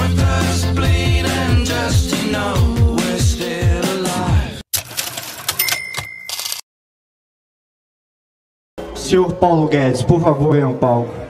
with us bleeding just to know we're still alive. Senhor Paulo Guedes, por favor, venha ao palco.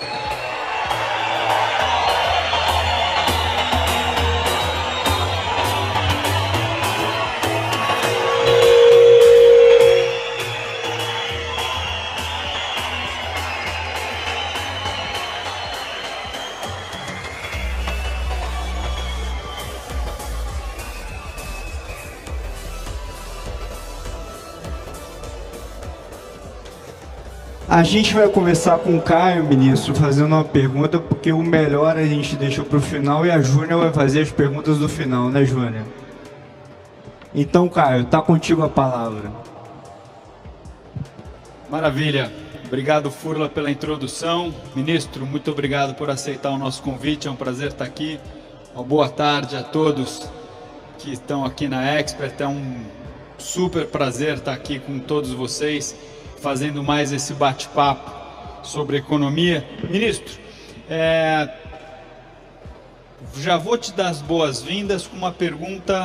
A gente vai começar com o Caio, ministro, fazendo uma pergunta, porque o melhor a gente deixou para o final e a Júnia vai fazer as perguntas do final, né, Júnia? Então, Caio, tá contigo a palavra. Maravilha. Obrigado, Furla, pela introdução. Ministro, muito obrigado por aceitar o nosso convite. É um prazer estar aqui. Uma boa tarde a todos que estão aqui na Expert. É um super prazer estar aqui com todos vocês, fazendo mais esse bate-papo sobre economia. Ministro, já vou te dar as boas-vindas com uma pergunta,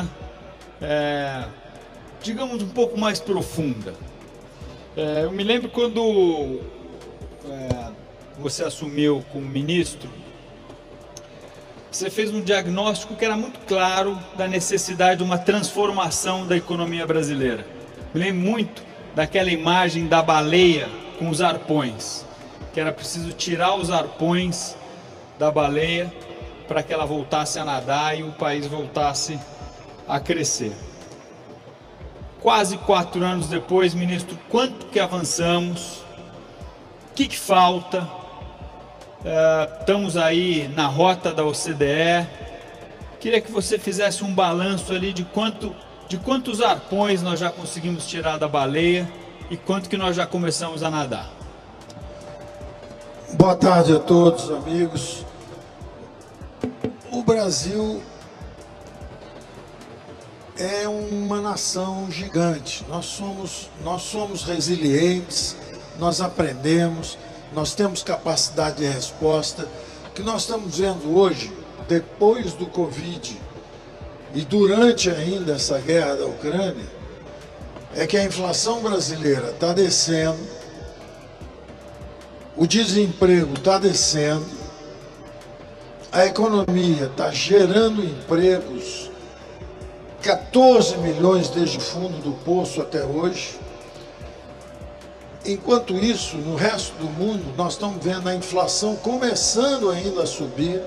digamos, um pouco mais profunda. Eu me lembro quando você assumiu como ministro, você fez um diagnóstico que era muito claro da necessidade de uma transformação da economia brasileira. Me lembro muito daquela imagem da baleia com os arpões, que era preciso tirar os arpões da baleia para que ela voltasse a nadar e o país voltasse a crescer. Quase 4 anos depois, ministro, quanto que avançamos? O que falta? Estamos aí na rota da OCDE. Queria que você fizesse um balanço ali de quantos arpões nós já conseguimos tirar da baleia e quanto que nós já começamos a nadar. Boa tarde a todos, amigos. O Brasil é uma nação gigante. Nós somos resilientes, nós aprendemos, nós temos capacidade de resposta. O que nós estamos vendo hoje, depois do Covid, e durante ainda essa guerra da Ucrânia, é que a inflação brasileira está descendo, o desemprego está descendo, a economia está gerando empregos, 14 milhões desde o fundo do poço até hoje. Enquanto isso, no resto do mundo, nós estamos vendo a inflação começando ainda a subir,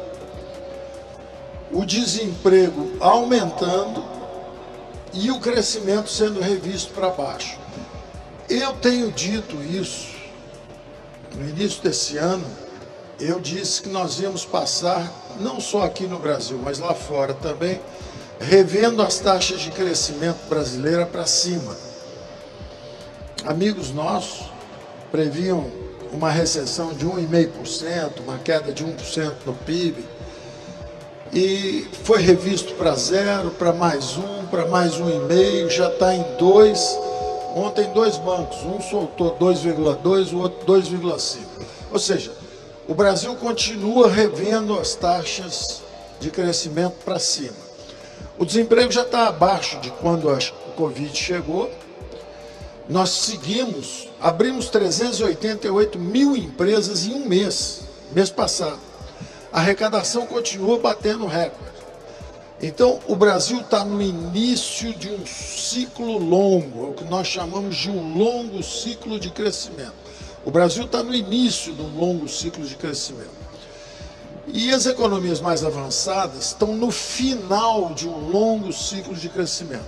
o desemprego aumentando e o crescimento sendo revisto para baixo. Eu tenho dito isso, no início desse ano, eu disse que nós íamos passar, não só aqui no Brasil, mas lá fora também, revendo as taxas de crescimento brasileira para cima. Amigos nossos previam uma recessão de 1,5%, uma queda de 1% no PIB, e foi revisto para 0, para mais 1, para mais 1,5, já está em 2. Ontem 2 bancos, um soltou 2,2, o outro 2,5. Ou seja, o Brasil continua revendo as taxas de crescimento para cima. O desemprego já está abaixo de quando o Covid chegou. Nós seguimos, abrimos 388 mil empresas em um mês passado. A arrecadação continua batendo recorde. Então, o Brasil está no início de um ciclo longo, o que nós chamamos de um longo ciclo de crescimento. O Brasil está no início de um longo ciclo de crescimento. E as economias mais avançadas estão no final de um longo ciclo de crescimento.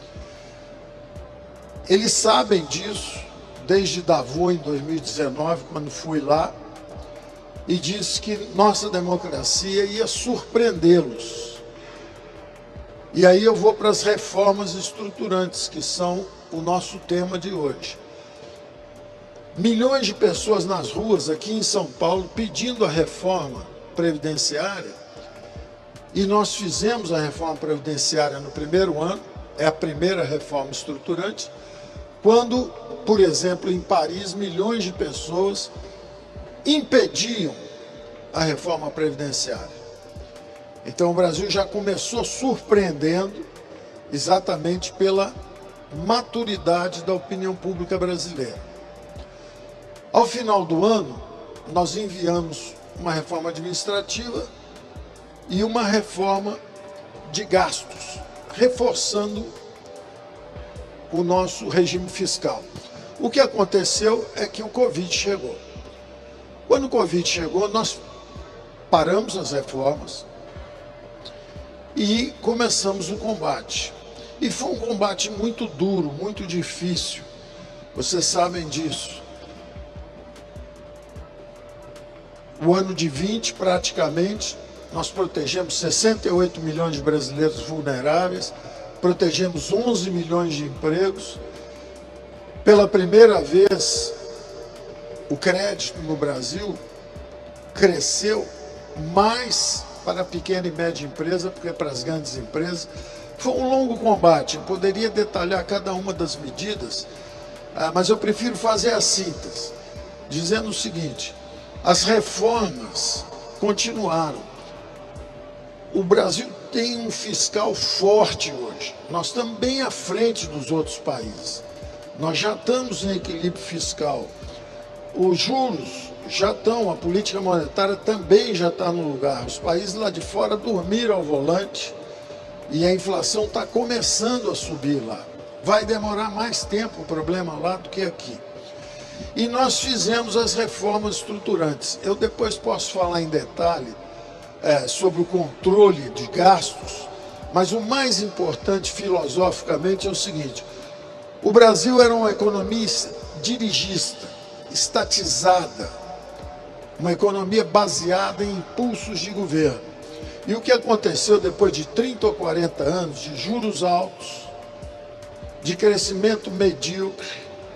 Eles sabem disso desde Davos em 2019, quando fui lá, e disse que nossa democracia ia surpreendê-los. E aí eu vou para as reformas estruturantes, que são o nosso tema de hoje. Milhões de pessoas nas ruas aqui em São Paulo pedindo a reforma previdenciária, e nós fizemos a reforma previdenciária no primeiro ano, é a primeira reforma estruturante, quando, por exemplo, em Paris, milhões de pessoas impediam a reforma previdenciária. Então o Brasil já começou surpreendendo exatamente pela maturidade da opinião pública brasileira. Ao final do ano, nós enviamos uma reforma administrativa e uma reforma de gastos, reforçando o nosso regime fiscal. O que aconteceu é que o Covid chegou. Quando o Covid chegou, nós paramos as reformas e começamos o combate. E foi um combate muito duro, muito difícil. Vocês sabem disso. O ano de 20, praticamente, nós protegemos 68 milhões de brasileiros vulneráveis, protegemos 11 milhões de empregos. Pela primeira vez, o crédito no Brasil cresceu mais para a pequena e média empresa, porque para as grandes empresas. Foi um longo combate, eu poderia detalhar cada uma das medidas, mas eu prefiro fazer a síntese, dizendo o seguinte: as reformas continuaram. O Brasil tem um fiscal forte hoje, nós estamos bem à frente dos outros países, nós já estamos em equilíbrio fiscal, os juros já estão, a política monetária também já está no lugar, os países lá de fora dormiram ao volante, e a inflação está começando a subir lá. Vai demorar mais tempo o problema lá do que aqui. E nós fizemos as reformas estruturantes. Eu depois posso falar em detalhe sobre o controle de gastos, mas o mais importante filosoficamente é o seguinte: o Brasil era uma economia dirigista, estatizada, uma economia baseada em impulsos de governo. E o que aconteceu depois de 30 ou 40 anos de juros altos, de crescimento medíocre,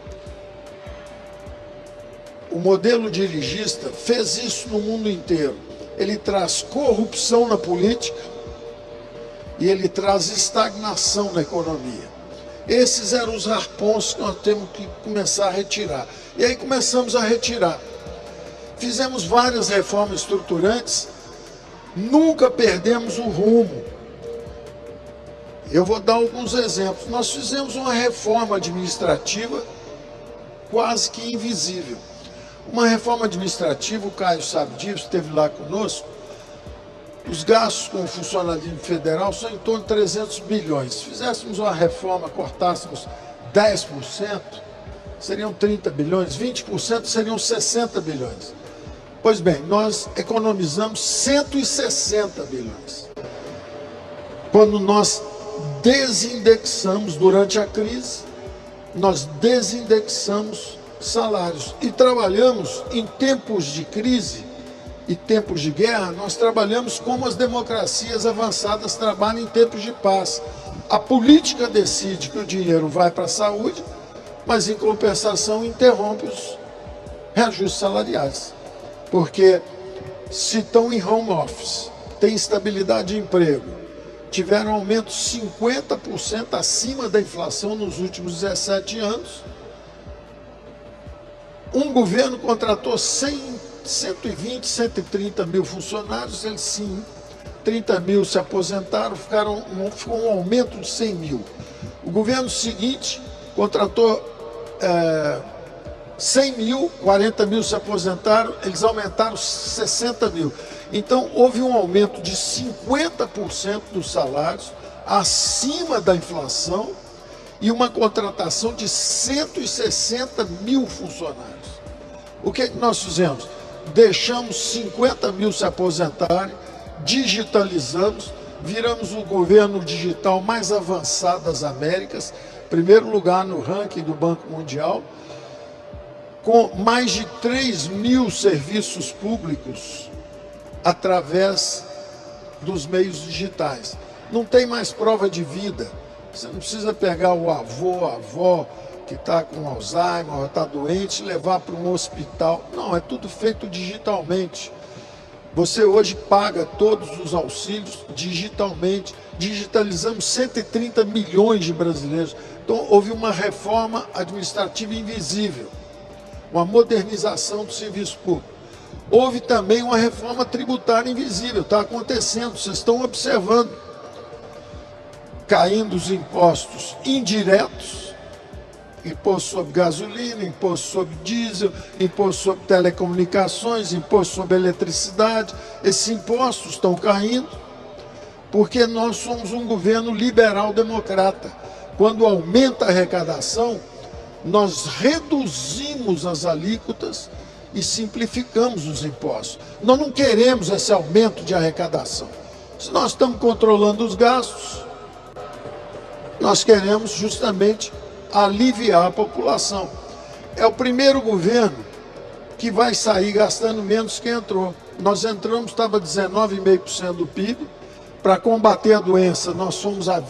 o modelo dirigista fez isso no mundo inteiro. Ele traz corrupção na política e ele traz estagnação na economia. Esses eram os arpões que nós temos que começar a retirar. E aí começamos a retirar. Fizemos várias reformas estruturantes, nunca perdemos o rumo. Eu vou dar alguns exemplos. Nós fizemos uma reforma administrativa quase que invisível. Uma reforma administrativa, o Caio sabe disso, esteve lá conosco. Os gastos com o funcionalismo federal são em torno de 300 bilhões. Se fizéssemos uma reforma, cortássemos 10%, seriam 30 bilhões, 20% seriam 60 bilhões. Pois bem, nós economizamos 160 bilhões. Quando nós desindexamos durante a crise, nós desindexamos salários. E trabalhamos em tempos de crise e tempos de guerra, nós trabalhamos como as democracias avançadas trabalham em tempos de paz. A política decide que o dinheiro vai para a saúde, mas em compensação interrompe os reajustes salariais. Porque se estão em home office, têm estabilidade de emprego, tiveram aumento 50% acima da inflação nos últimos 17 anos, um governo contratou 120, 130 mil funcionários, eles sim, 30 mil se aposentaram, ficou um aumento de 100 mil. O governo seguinte contratou 100 mil, 40 mil se aposentaram, eles aumentaram 60 mil. Então, houve um aumento de 50% dos salários, acima da inflação, e uma contratação de 160 mil funcionários. O que é que nós fizemos? Deixamos 50 mil se aposentarem, digitalizamos, viramos o governo digital mais avançado das Américas, primeiro lugar no ranking do Banco Mundial, com mais de 3 mil serviços públicos através dos meios digitais. Não tem mais prova de vida. Você não precisa pegar o avô, a avó que está com Alzheimer, ou está doente, e levar para um hospital. Não, é tudo feito digitalmente. Você hoje paga todos os auxílios digitalmente. Digitalizamos 130 milhões de brasileiros. Então, houve uma reforma administrativa invisível, uma modernização do serviço público. houve também uma reforma tributária invisível. Está acontecendo, vocês estão observando. Caindo os impostos indiretos, imposto sobre gasolina, imposto sobre diesel, imposto sobre telecomunicações, imposto sobre eletricidade. Esses impostos estão caindo porque nós somos um governo liberal-democrata. Quando aumenta a arrecadação, nós reduzimos as alíquotas e simplificamos os impostos. Nós não queremos esse aumento de arrecadação. Se nós estamos controlando os gastos, nós queremos justamente aliviar a população. É o primeiro governo que vai sair gastando menos que entrou. Nós entramos, estava 19,5% do PIB. Para combater a doença, nós fomos a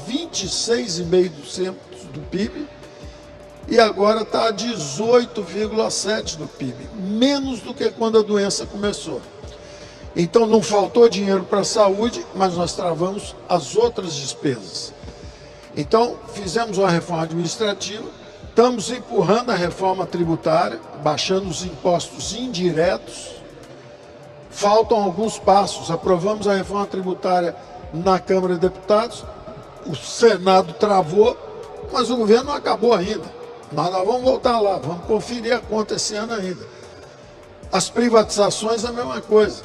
26,5% do PIB. E agora está a 18,7% do PIB. Menos do que quando a doença começou. Então não faltou dinheiro para a saúde, mas nós travamos as outras despesas. Então, fizemos uma reforma administrativa, estamos empurrando a reforma tributária, baixando os impostos indiretos. Faltam alguns passos. Aprovamos a reforma tributária na Câmara de Deputados, o Senado travou, mas o governo não acabou ainda. Nós vamos voltar lá, vamos conferir a conta esse ano ainda. As privatizações, a mesma coisa.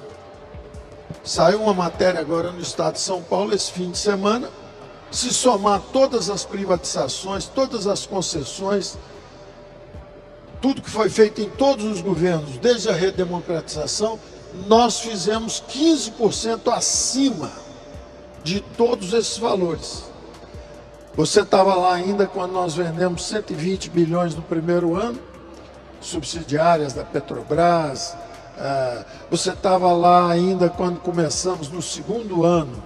Saiu uma matéria agora no estado de São Paulo, esse fim de semana. Se somar todas as privatizações, todas as concessões, tudo que foi feito em todos os governos, desde a redemocratização, nós fizemos 15% acima de todos esses valores. Você estava lá ainda quando nós vendemos 120 bilhões no primeiro ano, subsidiárias da Petrobras. Você estava lá ainda quando começamos no segundo ano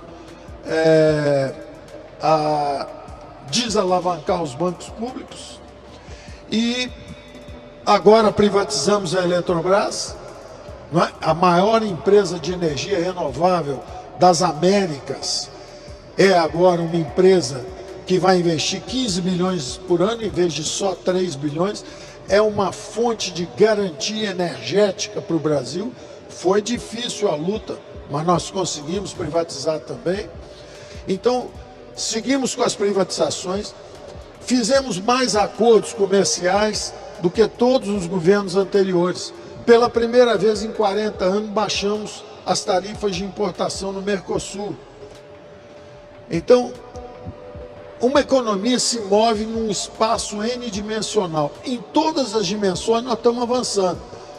a desalavancar os bancos públicos, e agora privatizamos a Eletrobras, não é? A maior empresa de energia renovável das Américas é agora uma empresa que vai investir 15 bilhões por ano em vez de só 3 bilhões. É uma fonte de garantia energética para o Brasil. Foi difícil a luta, mas nós conseguimos privatizar também. Então, seguimos com as privatizações, fizemos mais acordos comerciais do que todos os governos anteriores. Pela primeira vez em 40 anos, baixamos as tarifas de importação no Mercosul. Então, uma economia se move num espaço n-dimensional. Em todas as dimensões nós estamos avançando.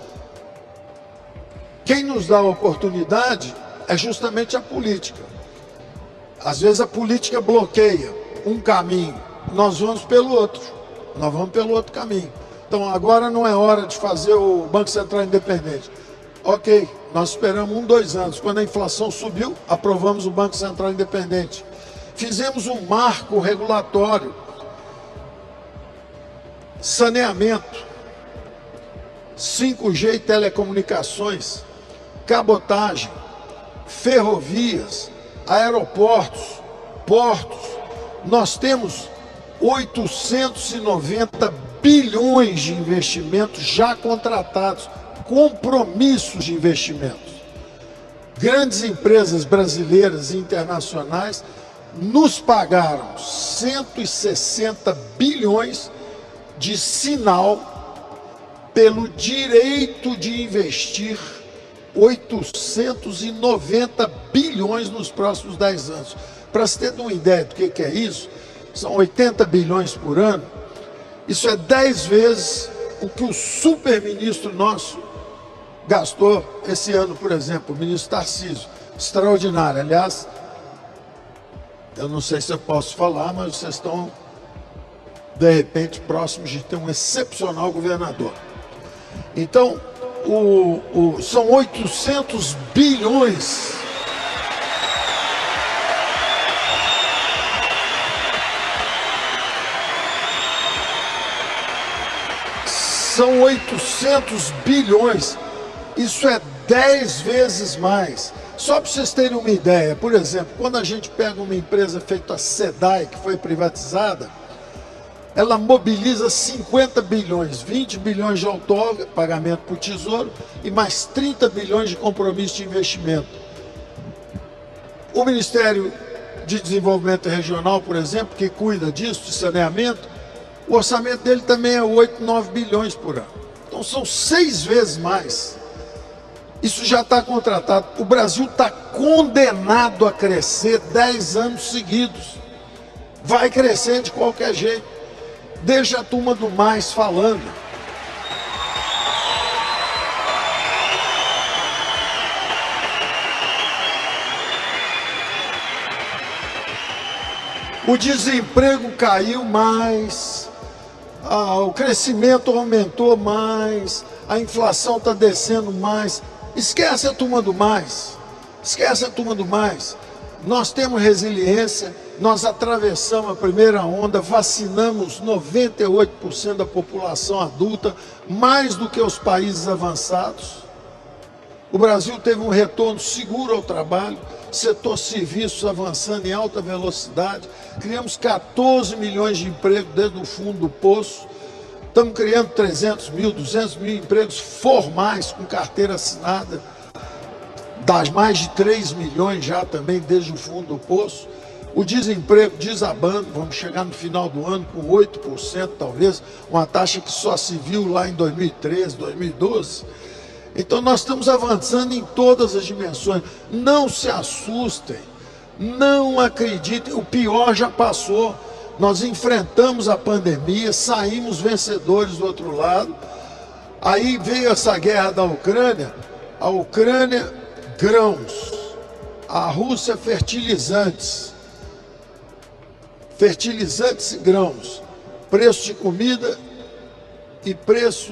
Quem nos dá a oportunidade é justamente a política. Às vezes a política bloqueia um caminho, nós vamos pelo outro. Nós vamos pelo outro caminho. Então agora não é hora de fazer o Banco Central independente. Ok, nós esperamos 2 anos. Quando a inflação subiu, aprovamos o Banco Central independente. Fizemos um marco regulatório, saneamento, 5G e telecomunicações, cabotagem, ferrovias, aeroportos, portos. Nós temos 890 bilhões de investimentos já contratados, compromissos de investimentos. Grandes empresas brasileiras e internacionais nos pagaram 160 bilhões de sinal pelo direito de investir 890 bilhões nos próximos 10 anos. Para você ter uma ideia do que é isso, são 80 bilhões por ano. Isso é 10 vezes o que o super-ministro nosso gastou esse ano, por exemplo, o ministro Tarcísio. Extraordinário. Aliás, eu não sei se eu posso falar, mas vocês estão, de repente, próximos de ter um excepcional governador. Então, são 800 bilhões. São 800 bilhões. Isso é 10 vezes mais. Só para vocês terem uma ideia, por exemplo, quando a gente pega uma empresa feita a SEDAI, que foi privatizada, ela mobiliza 50 bilhões, 20 bilhões de outorga, pagamento para o Tesouro, e mais 30 bilhões de compromisso de investimento. O Ministério de Desenvolvimento Regional, por exemplo, que cuida disso, de saneamento, o orçamento dele também é 8, 9 bilhões por ano. Então são 6 vezes mais. Isso já está contratado. O Brasil está condenado a crescer 10 anos seguidos. Vai crescer de qualquer jeito. Deixa a turma do mais falando. O desemprego caiu mais, o crescimento aumentou mais, a inflação está descendo mais. Esquece a turma do mais, esquece a turma do mais. Nós temos resiliência, nós atravessamos a primeira onda, vacinamos 98% da população adulta, mais do que os países avançados. O Brasil teve um retorno seguro ao trabalho, setor serviços avançando em alta velocidade, criamos 14 milhões de empregos desde o fundo do poço, estamos criando 300 mil, 200 mil empregos formais com carteira assinada, das mais de 3 milhões já também desde o fundo do poço. O desemprego desabando, vamos chegar no final do ano com 8% talvez, uma taxa que só se viu lá em 2013, 2012. Então nós estamos avançando em todas as dimensões. Não se assustem, não acreditem, o pior já passou. Nós enfrentamos a pandemia, saímos vencedores do outro lado. Aí veio essa guerra da Ucrânia, a Ucrânia grãos, a Rússia fertilizantes e grãos, preço de comida e preço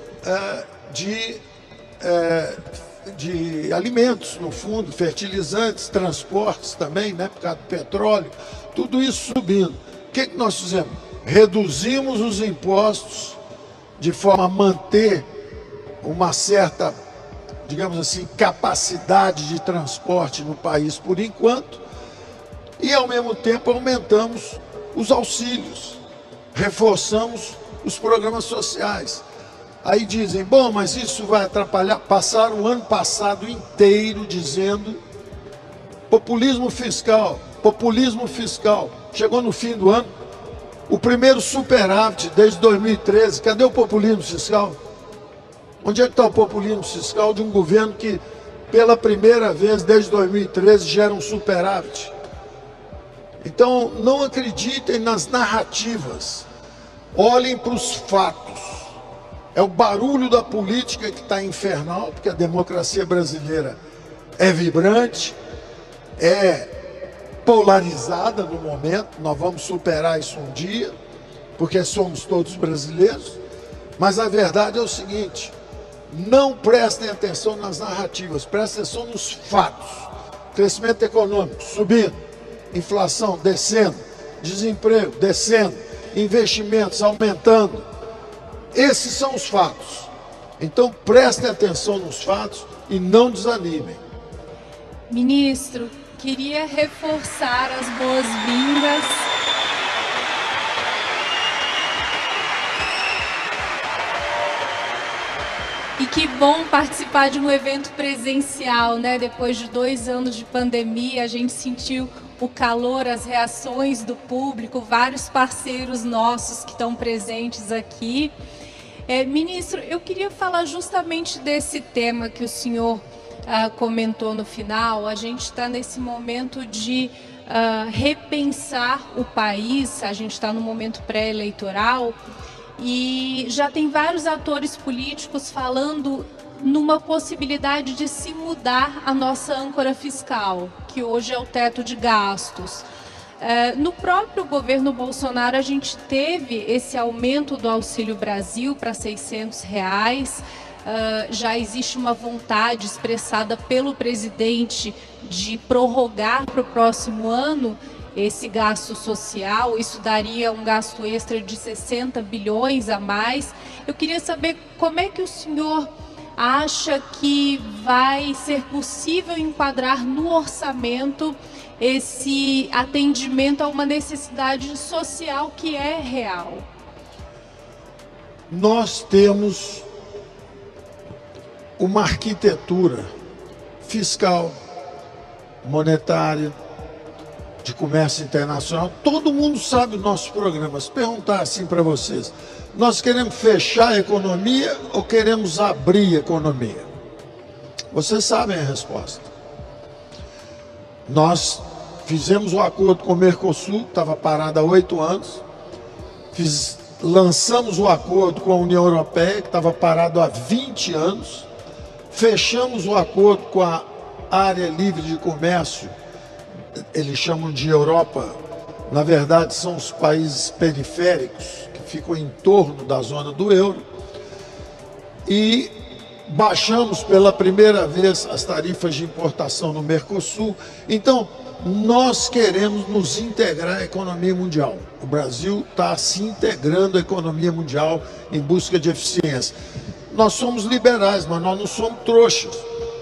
de alimentos, no fundo, fertilizantes, transportes também, né, por causa do petróleo, tudo isso subindo. O que nós fizemos? Reduzimos os impostos de forma a manter uma certa, digamos assim, capacidade de transporte no país por enquanto, e ao mesmo tempo aumentamos os auxílios, reforçamos os programas sociais. Aí dizem, bom, mas isso vai atrapalhar. Passaram o ano passado inteiro dizendo populismo fiscal, populismo fiscal. Chegou no fim do ano, o primeiro superávit desde 2013, cadê o populismo fiscal? Onde é que está o populismo fiscal de um governo que, pela primeira vez desde 2013, gera um superávit? Então, não acreditem nas narrativas, olhem para os fatos. É o barulho da política que está infernal, porque a democracia brasileira é vibrante, é polarizada no momento, nós vamos superar isso um dia, porque somos todos brasileiros, mas a verdade é o seguinte, não prestem atenção nas narrativas, prestem atenção nos fatos. Crescimento econômico subindo, inflação descendo, desemprego descendo, investimentos aumentando. Esses são os fatos. Então prestem atenção nos fatos e não desanimem. Ministro, queria reforçar as boas-vindas. E que bom participar de um evento presencial, né? Depois de 2 anos de pandemia, a gente sentiu o calor, as reações do público, vários parceiros nossos que estão presentes aqui. Ministro, eu queria falar justamente desse tema que o senhor comentou no final. A gente está nesse momento de repensar o país, a gente está no momento pré-eleitoral e já tem vários atores políticos falando numa possibilidade de se mudar a nossa âncora fiscal, que hoje é o teto de gastos. No próprio governo Bolsonaro, a gente teve esse aumento do Auxílio Brasil para R$ 600. Já existe uma vontade expressada pelo presidente de prorrogar para o próximo ano esse gasto social. Isso daria um gasto extra de 60 bilhões a mais. Eu queria saber como é que o senhor acha que vai ser possível enquadrar no orçamento esse atendimento a uma necessidade social que é real. Nós temos uma arquitetura fiscal, monetária, de comércio internacional. Todo mundo sabe os nossos programas. Se perguntar assim para vocês, nós queremos fechar a economia ou queremos abrir a economia? Vocês sabem a resposta. Nós fizemos o acordo com o Mercosul, estava parado há 8 anos. Lançamos o acordo com a União Europeia, que estava parado há 20 anos. Fechamos o acordo com a área livre de comércio, eles chamam de Europa, na verdade são os países periféricos, que ficam em torno da zona do euro. E baixamos pela primeira vez as tarifas de importação no Mercosul. Então, nós queremos nos integrar à economia mundial. O Brasil está se integrando à economia mundial em busca de eficiência. Nós somos liberais, mas nós não somos trouxas.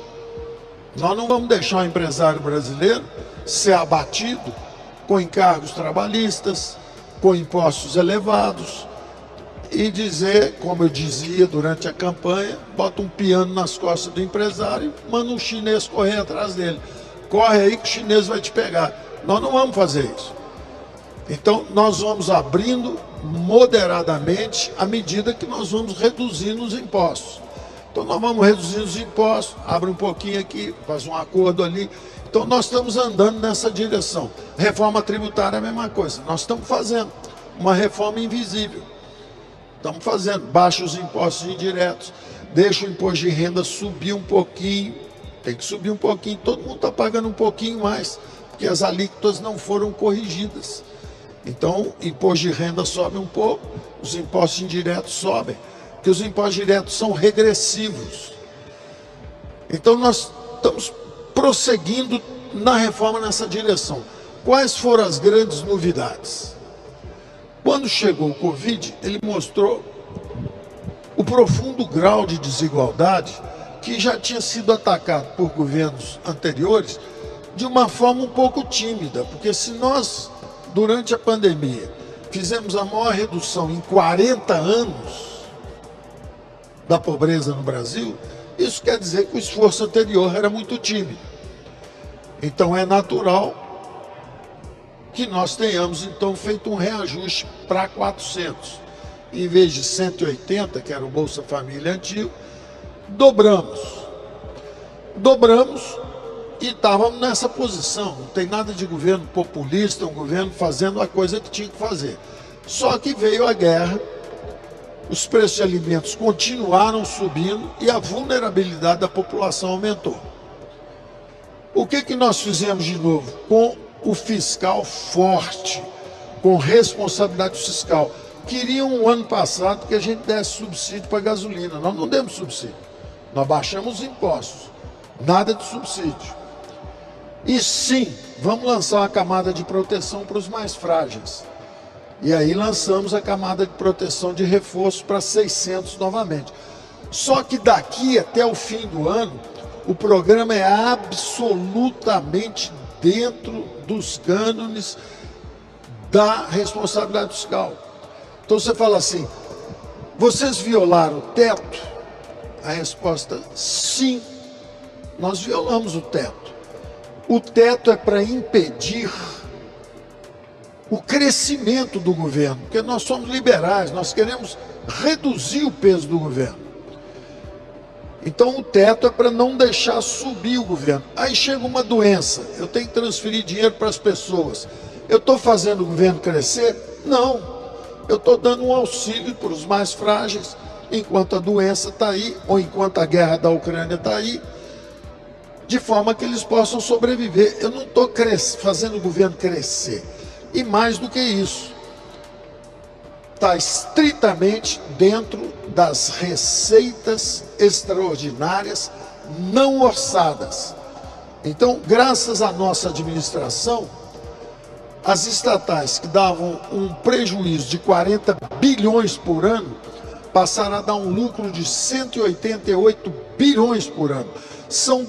Nós não vamos deixar o empresário brasileiro ser abatido com encargos trabalhistas, com impostos elevados, e dizer, como eu dizia durante a campanha, bota um piano nas costas do empresário e manda um chinês correr atrás dele. Corre aí que o chinês vai te pegar. Nós não vamos fazer isso. Então, nós vamos abrindo moderadamente à medida que nós vamos reduzindo os impostos. Então, nós vamos reduzindo os impostos, abre um pouquinho aqui, faz um acordo ali. Então, nós estamos andando nessa direção. Reforma tributária é a mesma coisa. Nós estamos fazendo uma reforma invisível. Estamos fazendo, baixa os impostos indiretos, deixa o imposto de renda subir um pouquinho, tem que subir um pouquinho, todo mundo está pagando um pouquinho mais, porque as alíquotas não foram corrigidas. Então, imposto de renda sobe um pouco, os impostos indiretos sobem, porque os impostos diretos são regressivos. Então, nós estamos prosseguindo na reforma nessa direção. Quais foram as grandes novidades? Quando chegou o Covid, ele mostrou o profundo grau de desigualdade que já tinha sido atacado por governos anteriores de uma forma um pouco tímida, porque se nós, durante a pandemia, fizemos a maior redução em 40 anos da pobreza no Brasil, isso quer dizer que o esforço anterior era muito tímido. Então é natural que nós tenhamos então feito um reajuste para 400. Em vez de 180, que era o Bolsa Família antigo, dobramos e estávamos nessa posição. Não tem nada de governo populista, um governo fazendo a coisa que tinha que fazer. Só que veio a guerra, os preços de alimentos continuaram subindo e a vulnerabilidade da população aumentou. O que nós fizemos de novo? Com o fiscal forte, com responsabilidade fiscal. Queriam um ano passado que a gente desse subsídio para gasolina. Nós não demos subsídio. Nós baixamos os impostos. Nada de subsídio. E sim, vamos lançar uma camada de proteção para os mais frágeis. E aí lançamos a camada de proteção de reforço para 600 novamente. Só que daqui até o fim do ano, o programa é absolutamente dentro dos cânones da responsabilidade fiscal. Então você fala assim, vocês violaram o teto? A resposta, sim, nós violamos o teto. O teto é para impedir o crescimento do governo, porque nós somos liberais, nós queremos reduzir o peso do governo. Então o teto é para não deixar subir o governo. Aí chega uma doença, eu tenho que transferir dinheiro para as pessoas. Eu estou fazendo o governo crescer? Não. Eu estou dando um auxílio para os mais frágeis, enquanto a doença está aí, ou enquanto a guerra da Ucrânia está aí, de forma que eles possam sobreviver. Eu não estou fazendo o governo crescer. E mais do que isso, está estritamente dentro das receitas extraordinárias não orçadas. Então, graças à nossa administração, as estatais que davam um prejuízo de 40 bilhões por ano, passaram a dar um lucro de 188 bilhões por ano. São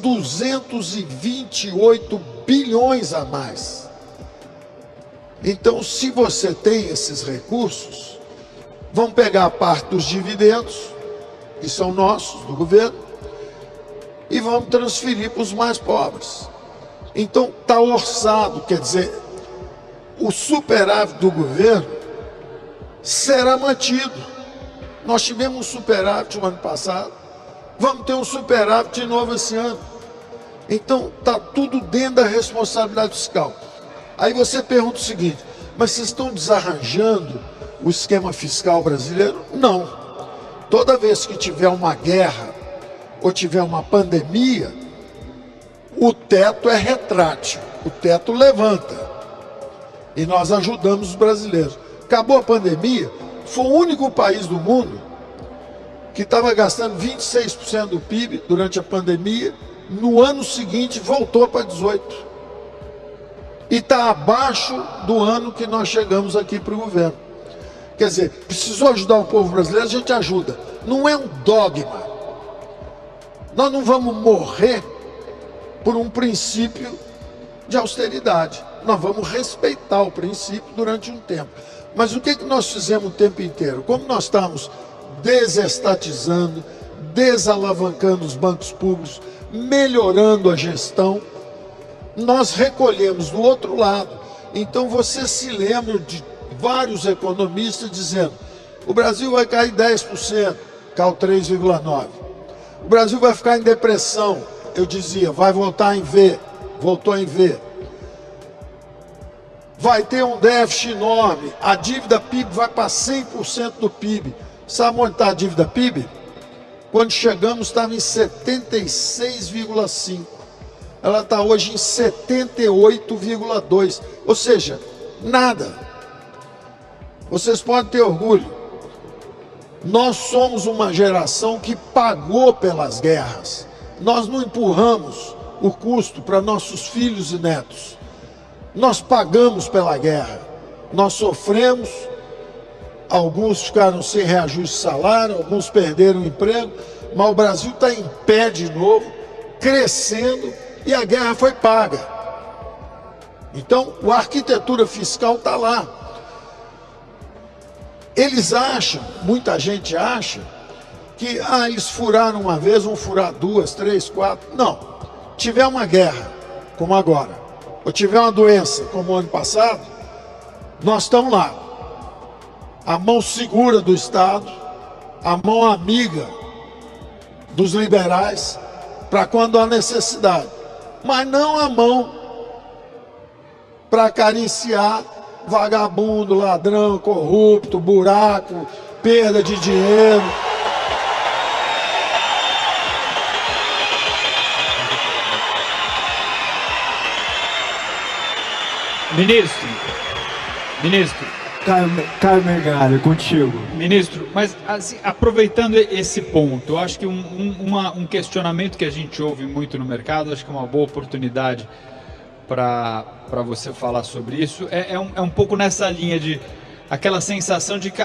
228 bilhões a mais. Então, se você tem esses recursos, vão pegar a parte dos dividendos, que são nossos, do governo, e vão transferir para os mais pobres. Então, está orçado, quer dizer, o superávit do governo será mantido. Nós tivemos um superávit no ano passado, vamos ter um superávit de novo esse ano. Então, está tudo dentro da responsabilidade fiscal. Aí você pergunta o seguinte, mas vocês estão desarranjando o esquema fiscal brasileiro? Não. Toda vez que tiver uma guerra ou tiver uma pandemia, o teto é retrátil, o teto levanta. E nós ajudamos os brasileiros. Acabou a pandemia, foi o único país do mundo que estava gastando 26% do PIB durante a pandemia, no ano seguinte voltou para 18%. E está abaixo do ano que nós chegamos aqui para o governo. Quer dizer, precisou ajudar o povo brasileiro, a gente ajuda. Não é um dogma. Nós não vamos morrer por um princípio de austeridade. Nós vamos respeitar o princípio durante um tempo. Mas o que nós fizemos o tempo inteiro? Como nós estamos desestatizando, desalavancando os bancos públicos, melhorando a gestão, nós recolhemos do outro lado. Então você se lembra de vários economistas dizendo: o Brasil vai cair 10%, caiu 3,9%. O Brasil vai ficar em depressão, eu dizia, vai voltar em V, voltou em V. Vai ter um déficit enorme, a dívida PIB vai para 100% do PIB. Sabe onde está a dívida PIB? Quando chegamos estava em 76,5%. Ela está hoje em 78,2%. Ou seja, nada. Vocês podem ter orgulho. Nós somos uma geração que pagou pelas guerras. Nós não empurramos o custo para nossos filhos e netos. Nós pagamos pela guerra. Nós sofremos. Alguns ficaram sem reajuste de salário, alguns perderam o emprego, mas o Brasil está em pé de novo, crescendo, e a guerra foi paga. Então, a arquitetura fiscal está lá. Eles acham, muita gente acha, que eles furaram uma vez, vão furar duas, três, quatro. Não. Tiver uma guerra, como agora, ou tiver uma doença, como o ano passado, nós estamos lá. A mão segura do Estado, a mão amiga dos liberais, para quando há necessidade. Mas não a mão para acariciar vagabundo, ladrão, corrupto, buraco, perda de dinheiro. Ministro. Caio Megali, contigo. Ministro, mas assim, aproveitando esse ponto, eu acho que um questionamento que a gente ouve muito no mercado, acho que é uma boa oportunidade para você falar sobre isso, é um pouco nessa linha de aquela sensação de que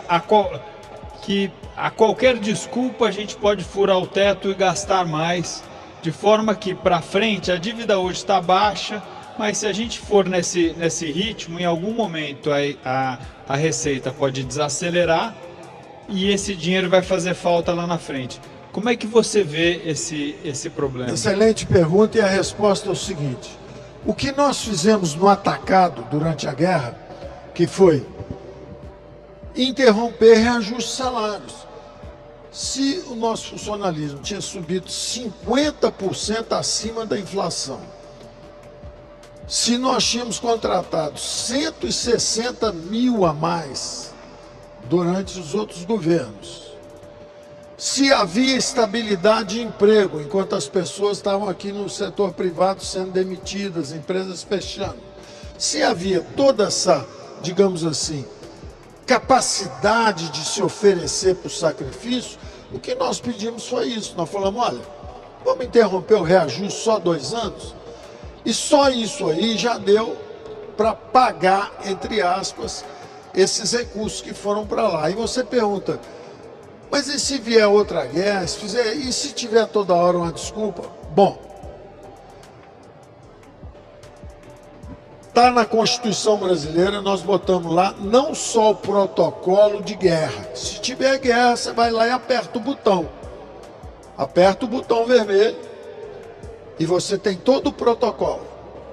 a qualquer desculpa a gente pode furar o teto e gastar mais, de forma que para frente a dívida hoje está baixa, mas se a gente for nesse ritmo, em algum momento a receita pode desacelerar e esse dinheiro vai fazer falta lá na frente. Como é que você vê esse problema? Excelente pergunta, e a resposta é o seguinte: o que nós fizemos no atacado durante a guerra, que foi interromper reajuste de salários. Se o nosso funcionalismo tinha subido 50% acima da inflação, se nós tínhamos contratado 160 mil a mais durante os outros governos, se havia estabilidade de emprego, enquanto as pessoas estavam aqui no setor privado sendo demitidas, empresas fechando, se havia toda essa, digamos assim, capacidade de se oferecer para o sacrifício, o que nós pedimos foi isso. Nós falamos: olha, vamos interromper o reajuste só 2 anos? E só isso aí já deu para pagar, entre aspas, esses recursos que foram para lá. E você pergunta: mas e se vier outra guerra, e se tiver toda hora uma desculpa? Bom, Está na Constituição brasileira, nós botamos lá não só o protocolo de guerra. Se tiver guerra, você vai lá e aperta o botão. Aperta o botão vermelho e você tem todo o protocolo.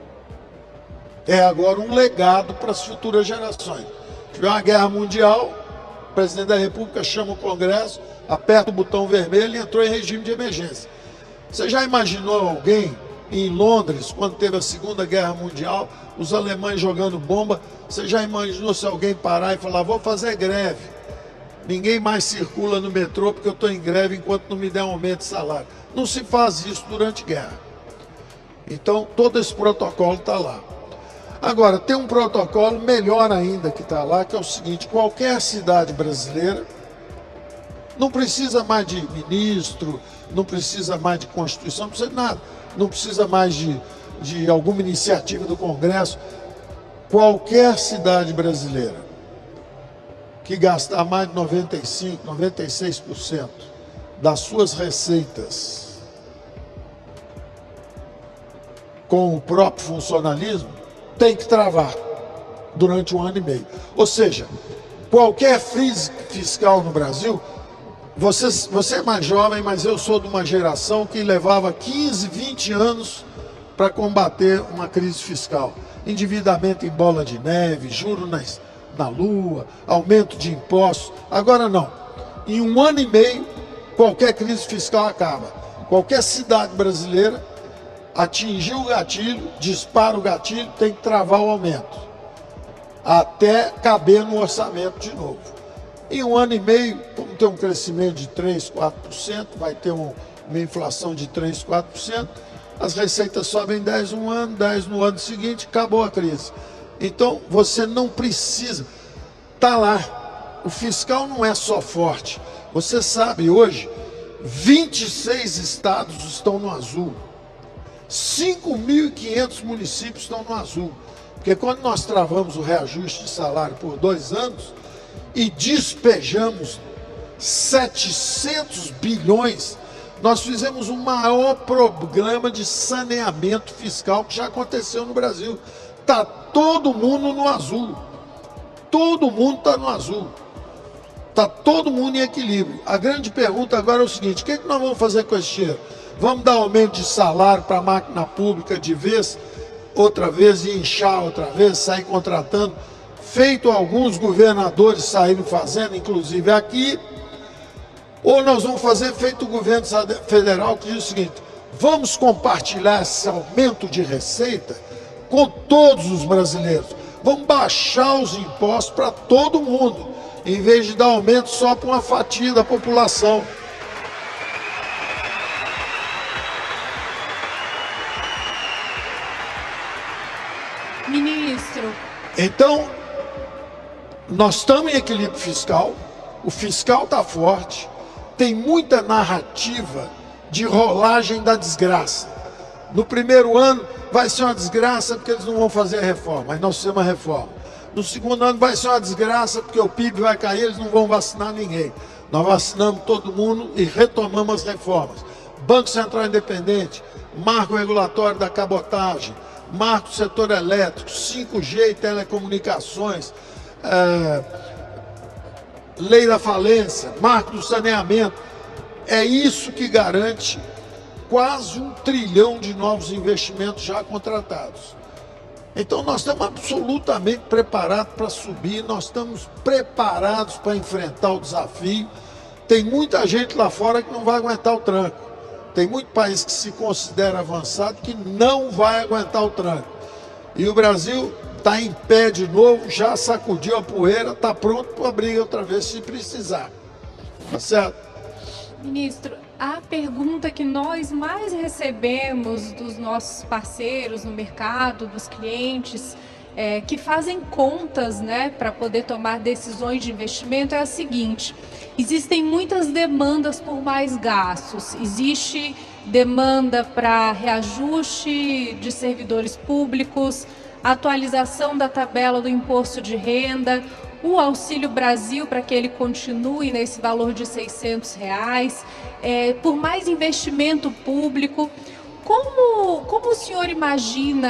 É agora um legado para as futuras gerações. Se tiver uma guerra mundial, o presidente da República chama o Congresso, aperta o botão vermelho e entrou em regime de emergência. Você já imaginou alguém em Londres, quando teve a Segunda Guerra Mundial, os alemães jogando bomba? Você já imaginou se alguém parar e falar, vou fazer greve? Ninguém mais circula no metrô porque eu estou em greve enquanto não me der um aumento de salário. Não se faz isso durante guerra. Então, todo esse protocolo está lá. Agora, tem um protocolo melhor ainda que está lá, que é o seguinte: qualquer cidade brasileira não precisa mais de ministro, não precisa mais de Constituição, não precisa de nada, não precisa mais de alguma iniciativa do Congresso. Qualquer cidade brasileira que gastar mais de 95%, 96% das suas receitas com o próprio funcionalismo, tem que travar durante 1 ano e meio. Ou seja, qualquer fiscal no Brasil, você é mais jovem, mas eu sou de uma geração que levava 15, 20 anos para combater uma crise fiscal. Endividamento em bola de neve, juros na lua, aumento de impostos. Agora não. Em 1 ano e meio, qualquer crise fiscal acaba. Qualquer cidade brasileira atingiu o gatilho, dispara o gatilho, tem que travar o aumento, até caber no orçamento de novo. Em 1 ano e meio, como tem um crescimento de 3%, 4%, vai ter uma inflação de 3%, 4%, as receitas sobem 10% um ano, 10% no ano seguinte, acabou a crise. Então, você não precisa, tá lá. O fiscal não é só forte. Você sabe, hoje, 26 estados estão no azul. 5.500 municípios estão no azul. Porque quando nós travamos o reajuste de salário por 2 anos e despejamos 700 bilhões, nós fizemos o maior programa de saneamento fiscal que já aconteceu no Brasil. Está todo mundo no azul. Todo mundo está no azul. Está todo mundo em equilíbrio. A grande pergunta agora é o seguinte: o que nós vamos fazer com esse dinheiro? Vamos dar aumento de salário para a máquina pública de vez, outra vez, e inchar outra vez, sair contratando, feito alguns governadores saíram fazendo, inclusive aqui, ou nós vamos fazer feito o governo federal, que diz o seguinte: vamos compartilhar esse aumento de receita com todos os brasileiros, vamos baixar os impostos para todo mundo, em vez de dar aumento só para uma fatia da população. Ministro. Então, nós estamos em equilíbrio fiscal, o fiscal está forte, tem muita narrativa de rolagem da desgraça. No primeiro ano vai ser uma desgraça porque eles não vão fazer a reforma, mas nós fizemos a reforma. No segundo ano vai ser uma desgraça porque o PIB vai cair, eles não vão vacinar ninguém. Nós vacinamos todo mundo e retomamos as reformas. Banco Central Independente, marco regulatório da cabotagem, marco do setor elétrico, 5G e telecomunicações, lei da falência, marco do saneamento. É isso que garante quase 1 trilhão de novos investimentos já contratados. Então nós estamos absolutamente preparados para subir, nós estamos preparados para enfrentar o desafio. Tem muita gente lá fora que não vai aguentar o tranco. Tem muito país que se considera avançado que não vai aguentar o tranco. E o Brasil está em pé de novo, já sacudiu a poeira, está pronto para a briga outra vez se precisar. Tá certo? Ministro, a pergunta que nós mais recebemos dos nossos parceiros no mercado, dos clientes, que fazem contas, né, para poder tomar decisões de investimento é a seguinte: existem muitas demandas por mais gastos, existe demanda para reajuste de servidores públicos, atualização da tabela do imposto de renda, o Auxílio Brasil para que ele continue nesse valor de R$600, por mais investimento público. Como o senhor imagina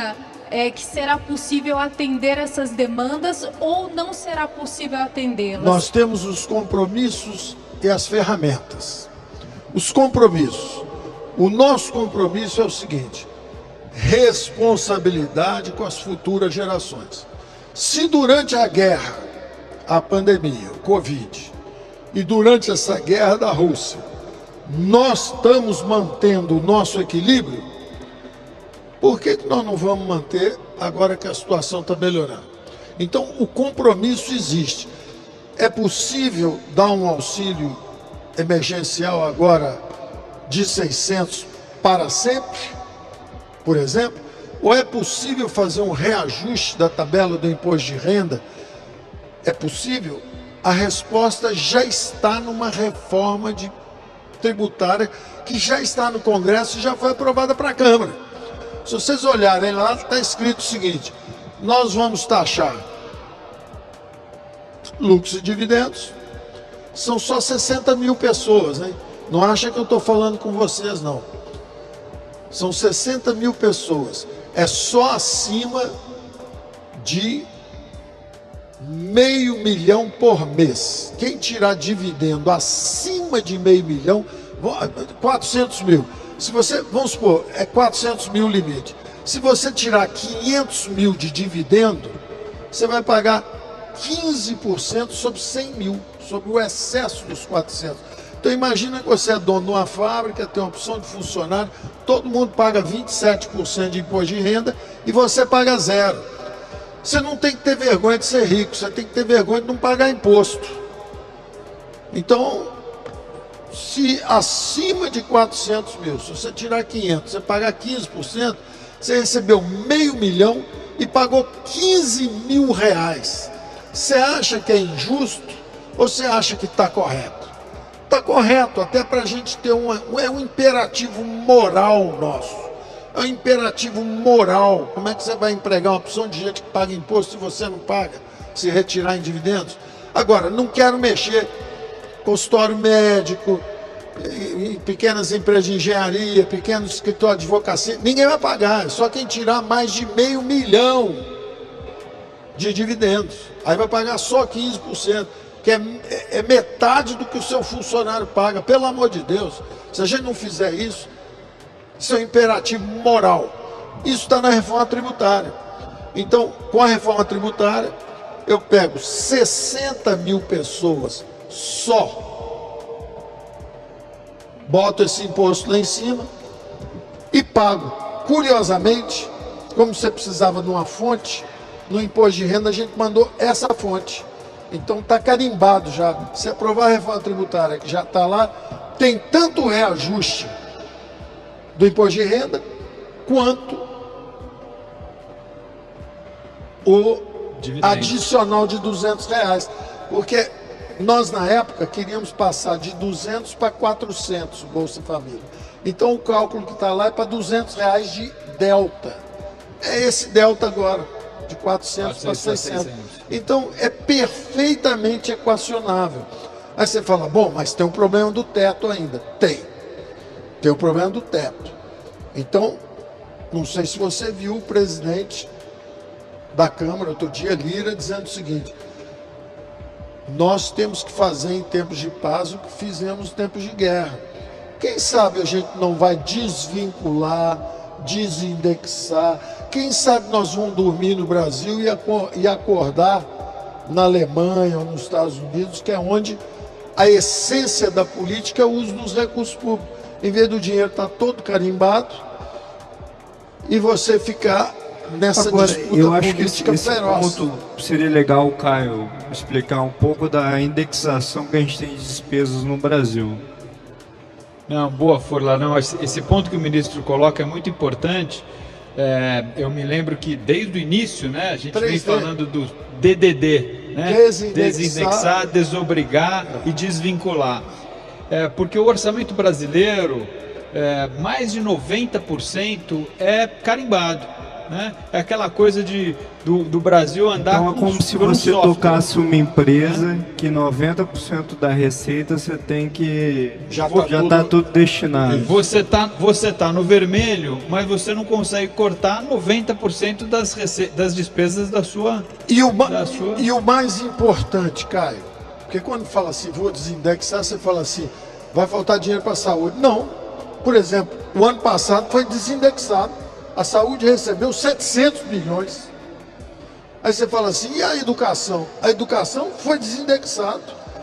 que será possível atender essas demandas ou não será possível atendê-las? Nós temos os compromissos e as ferramentas. Os compromissos. O nosso compromisso é o seguinte: responsabilidade com as futuras gerações. Se durante a guerra, a pandemia, o Covid, e durante essa guerra da Rússia, nós estamos mantendo o nosso equilíbrio, por que nós não vamos manter agora que a situação está melhorando? Então, o compromisso existe. É possível dar um auxílio emergencial agora de 600 para sempre, por exemplo? Ou é possível fazer um reajuste da tabela do imposto de renda? É possível? A resposta já está numa reforma tributária que já está no Congresso e já foi aprovada para a Câmara. Se vocês olharem lá, está escrito o seguinte: nós vamos taxar lucros e dividendos. São só 60 mil pessoas, hein? Não acha que eu estou falando com vocês, não. São 60 mil pessoas. É só acima de R$500 mil por mês. Quem tirar dividendo acima de R$500 mil, 400 mil. Se você, vamos supor, é 400 mil o limite. Se você tirar 500 mil de dividendo, você vai pagar 15% sobre 100 mil, sobre o excesso dos 400. Então imagina que você é dono de uma fábrica, tem uma opção de funcionário, todo mundo paga 27% de imposto de renda e você paga zero. Você não tem que ter vergonha de ser rico, você tem que ter vergonha de não pagar imposto. Então, se acima de 400 mil, se você tirar 500, você pagar 15%, você recebeu R$500 mil e pagou R$15 mil. Você acha que é injusto ou você acha que está correto? Está correto, até para a gente ter um imperativo moral nosso. É um imperativo moral. Como é que você vai empregar uma opção de gente que paga imposto se você não paga, se retirar em dividendos? Agora, não quero mexer consultório médico, pequenas empresas de engenharia, pequenos escritórios de advocacia, ninguém vai pagar, é só quem tirar mais de R$500 mil de dividendos. Aí vai pagar só 15%, que é metade do que o seu funcionário paga. Pelo amor de Deus, se a gente não fizer isso, isso é um imperativo moral. Isso está na reforma tributária. Então, com a reforma tributária, eu pego 60 mil pessoas só, boto esse imposto lá em cima e pago. Curiosamente, como você precisava de uma fonte, no imposto de renda a gente mandou essa fonte. Então está carimbado já. Se aprovar a reforma tributária que já está lá, tem tanto o reajuste do imposto de renda quanto o adicional de R$200. Porque nós na época queríamos passar de 200 para 400 o Bolsa Família. Então o cálculo que está lá é para R$200 de delta. É esse delta agora, de 400 para 600. Então é perfeitamente equacionável. Aí você fala, bom, mas tem um problema do teto ainda. Tem o problema do teto. Então, não sei se você viu o presidente da Câmara, outro dia, Lira, dizendo o seguinte: nós temos que fazer em tempos de paz o que fizemos em tempos de guerra. Quem sabe a gente não vai desvincular, desindexar. Quem sabe nós vamos dormir no Brasil e acordar na Alemanha ou nos Estados Unidos, que é onde a essência da política é o uso dos recursos públicos. Em vez do dinheiro estar todo carimbado e você ficar nessa disputa eu acho política que esse feroz. ponto seria legal, Caio, explicar um pouco da indexação que a gente tem de despesas no Brasil. Não, boa, Furlan. Esse ponto que o ministro coloca é muito importante. Eu me lembro que desde o início, né, a gente vem falando do DDD, né? Desindexar, desobrigar e desvincular. Porque o orçamento brasileiro, mais de 90% é carimbado. né? É aquela coisa do Brasil andar então é como se você tocasse uma empresa que 90% da receita você tem que... Já está tudo destinado. Você tá no vermelho, mas você não consegue cortar 90% das despesas da sua... E o mais importante, Caio, porque quando fala assim, vou desindexar, você fala assim, vai faltar dinheiro para a saúde. Não. Por exemplo, o ano passado foi desindexado. A saúde recebeu 700 bilhões. Aí você fala assim, e a educação? A educação foi desindexado.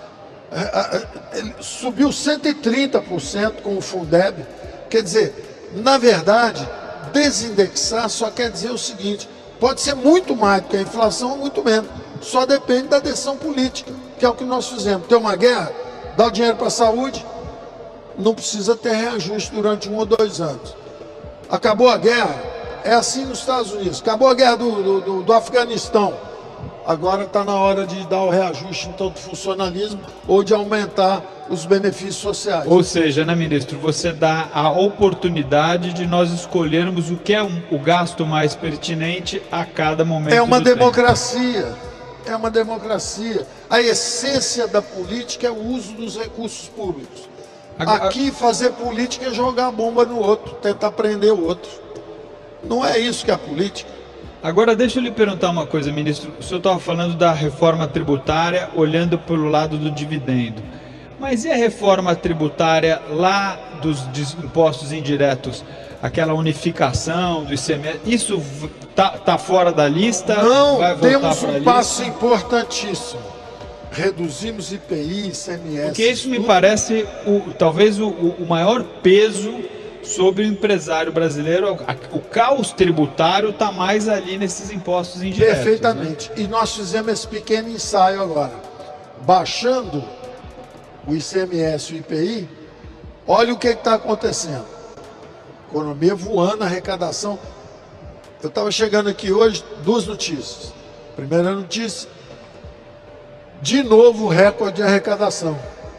Subiu 130% com o Fundeb. Quer dizer, na verdade, desindexar só quer dizer o seguinte, pode ser muito mais do que a inflação ou muito menos. Só depende da decisão política, que é o que nós fizemos. Tem uma guerra, dá o dinheiro para a saúde, não precisa ter reajuste durante 1 ou 2 anos. Acabou a guerra, é assim nos Estados Unidos. Acabou a guerra do Afeganistão. Agora está na hora de dar o reajuste então do funcionalismo ou de aumentar os benefícios sociais. Ou seja, né, ministro, você dá a oportunidade de nós escolhermos o que é o gasto mais pertinente a cada momento. É uma democracia. É uma democracia. A essência da política é o uso dos recursos públicos. Aqui fazer política é jogar a bomba no outro, tentar prender o outro. Não é isso que é a política. Agora deixa eu lhe perguntar uma coisa, ministro. O senhor estava falando da reforma tributária, olhando pelo lado do dividendo. Mas e a reforma tributária lá dos impostos indiretos? Aquela unificação do ICMS, isso tá fora da lista? Não, vai voltar temos pra um lista? passo importantíssimo. Reduzimos IPI, ICMS. Porque isso me parece talvez o maior peso sobre o empresário brasileiro. O caos tributário está mais ali nesses impostos indiretos. Perfeitamente. Né? E nós fizemos esse pequeno ensaio agora. Baixando o ICMS e o IPI, olha o que está acontecendo. Economia voando, arrecadação. Eu estava chegando aqui hoje, 2 notícias. Primeira notícia, de novo recorde de arrecadação.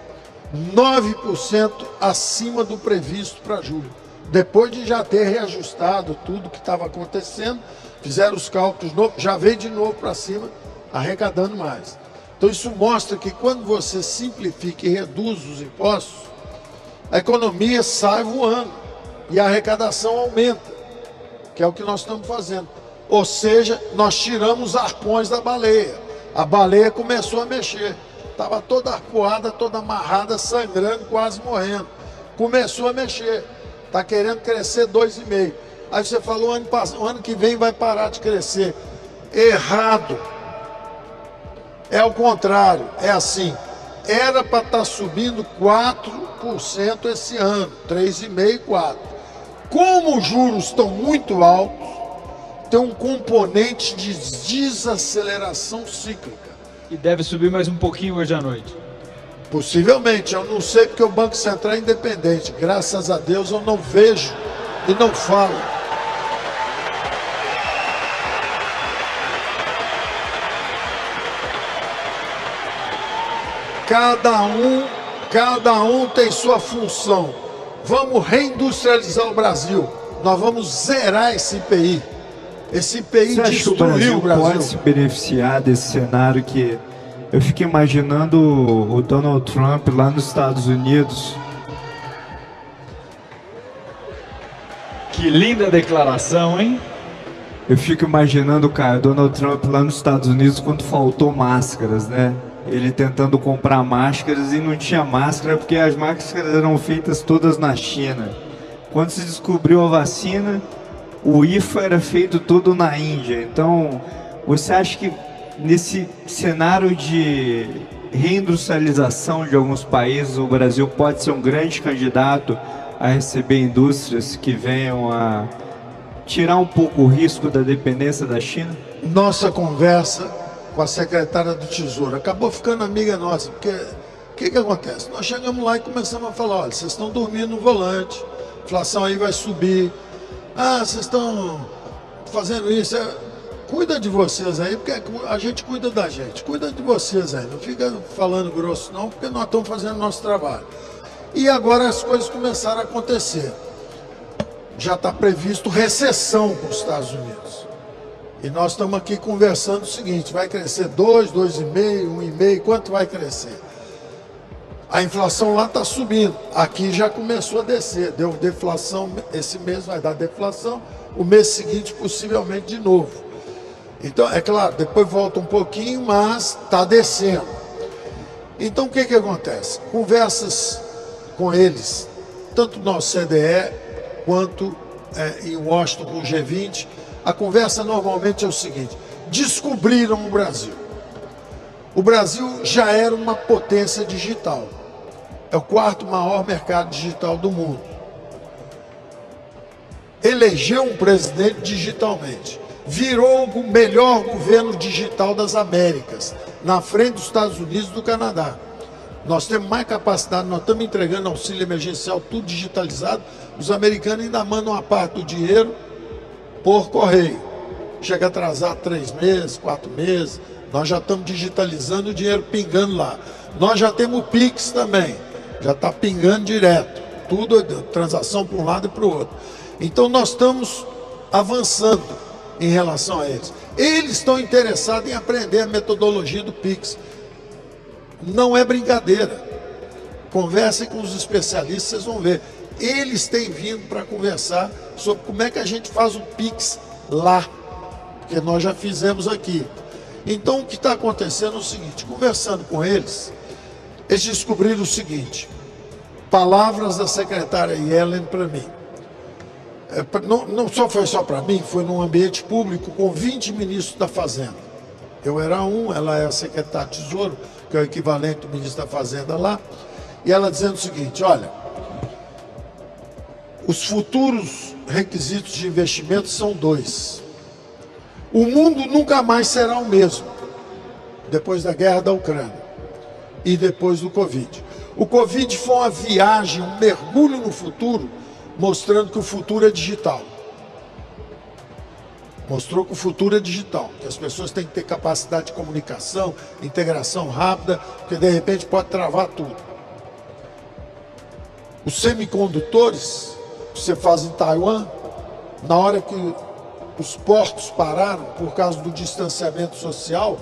9% acima do previsto para julho. Depois de já ter reajustado tudo que estava acontecendo, fizeram os cálculos novos, já veio de novo para cima, arrecadando mais. Então isso mostra que quando você simplifica e reduz os impostos, a economia sai voando e a arrecadação aumenta, que é o que nós estamos fazendo. Ou seja, nós tiramos os arpões da baleia. A baleia começou a mexer. Estava toda arpoada, toda amarrada, sangrando, quase morrendo. Começou a mexer. Está querendo crescer 2,5. Aí você falou, o ano que vem vai parar de crescer. Errado. É o contrário. É assim. Era para estar subindo 4% esse ano. 3,5%, 4%. Como os juros estão muito altos, tem um componente de desaceleração cíclica. E deve subir mais um pouquinho hoje à noite. Possivelmente, eu não sei porque o Banco Central é independente. Graças a Deus eu não vejo e não falo. Cada um tem sua função. Vamos reindustrializar o Brasil. Nós vamos zerar esse IPI. Esse IPI destruiu o Brasil. Pode se beneficiar desse cenário que eu fico imaginando o Donald Trump lá nos Estados Unidos. Que linda declaração, hein? Eu fico imaginando, cara, Donald Trump lá nos Estados Unidos quando faltou máscaras, né? Ele tentando comprar máscaras e não tinha máscara porque as máscaras eram feitas todas na China. Quando se descobriu a vacina, o IFA era feito todo na Índia. Então, você acha que nesse cenário de reindustrialização de alguns países, o Brasil pode ser um grande candidato a receber indústrias que venham a tirar um pouco o risco da dependência da China? Nossa conversa com a secretária do Tesouro acabou ficando amiga nossa, porque o que acontece? Nós chegamos lá e começamos a falar, olha, vocês estão dormindo no volante, a inflação aí vai subir, vocês estão fazendo isso, cuida de vocês aí, porque a gente cuida da gente, cuida de vocês aí, não fica falando grosso não, porque nós estamos fazendo nosso trabalho. E agora as coisas começaram a acontecer. já está previsto recessão para os Estados Unidos. E nós estamos aqui conversando o seguinte, vai crescer 2, 2,5, 1,5, quanto vai crescer? A inflação lá está subindo, aqui já começou a descer, deu deflação, esse mês vai dar deflação, o mês seguinte possivelmente de novo. Então, é claro, depois volta um pouquinho, mas está descendo. Então, o que acontece? Conversas com eles, tanto no CDE, quanto em Washington com o G20, a conversa normalmente é o seguinte, descobriram o Brasil. O Brasil já era uma potência digital. É o 4º maior mercado digital do mundo. Elegeu um presidente digitalmente. Virou o melhor governo digital das Américas, na frente dos Estados Unidos e do Canadá. Nós temos mais capacidade, nós estamos entregando auxílio emergencial, tudo digitalizado. Os americanos ainda mandam uma parte do dinheiro por correio. Chega atrasado 3 meses, 4 meses. Nós já estamos digitalizando o dinheiro pingando lá. Nós já temos o Pix também. Já está pingando direto. Tudo, transação para um lado e para o outro. Então nós estamos avançando em relação a eles. Eles estão interessados em aprender a metodologia do Pix. Não é brincadeira. Conversem com os especialistas, vocês vão ver. Eles têm vindo para conversar sobre como é que a gente faz o Pix lá. Porque nós já fizemos aqui. Então o que está acontecendo é o seguinte, conversando com eles, eles descobriram o seguinte, palavras da secretária Yellen para mim. Não foi só para mim, foi num ambiente público com 20 ministros da Fazenda. Eu era um, ela é a secretária de Tesouro, que é o equivalente do ministro da Fazenda lá, e ela dizendo o seguinte, olha, os futuros requisitos de investimento são 2. O mundo nunca mais será o mesmo, depois da guerra da Ucrânia e depois do Covid. O Covid foi uma viagem, um mergulho no futuro, mostrando que o futuro é digital. Mostrou que o futuro é digital, que as pessoas têm que ter capacidade de comunicação, integração rápida, porque de repente pode travar tudo. Os semicondutores que você faz em Taiwan, na hora que os portos pararam por causa do distanciamento social,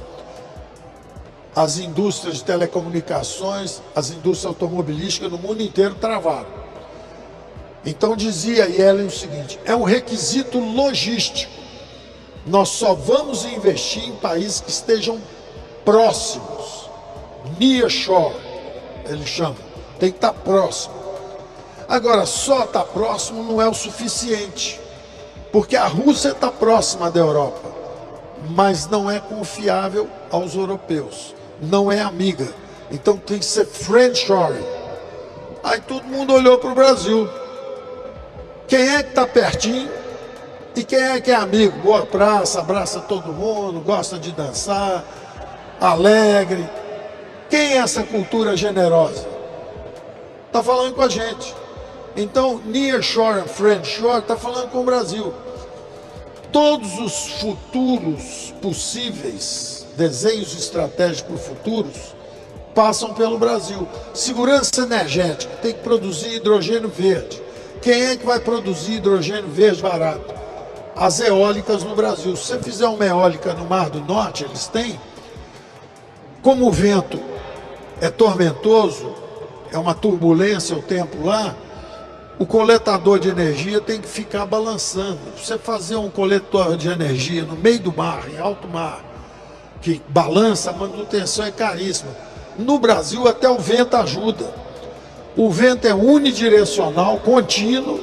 as indústrias de telecomunicações, as indústrias automobilísticas no mundo inteiro travaram. Então dizia Yellen o seguinte, é um requisito logístico. Nós só vamos investir em países que estejam próximos. Near shore, ele chama. Tem que estar próximo. Agora, só estar próximo não é o suficiente. Porque a Rússia está próxima da Europa, mas não é confiável aos europeus, não é amiga. Então tem que ser friendshoring. Aí todo mundo olhou para o Brasil. Quem é que está pertinho e quem é amigo? Boa praça, abraça todo mundo, gosta de dançar, alegre. Quem é essa cultura generosa? Está falando com a gente. Então, Nearshore and Friendshore está falando com o Brasil. Todos os futuros possíveis, desenhos estratégicos futuros, passam pelo Brasil. Segurança energética, tem que produzir hidrogênio verde. Quem é que vai produzir hidrogênio verde barato? As eólicas no Brasil. Se você fizer uma eólica no Mar do Norte, eles têm. Como o vento é tormentoso, é uma turbulência o tempo lá, o coletador de energia tem que ficar balançando. Você fazer um coletor de energia no meio do mar, em alto mar, que balança, a manutenção é caríssima. No Brasil até o vento ajuda. O vento é unidirecional, contínuo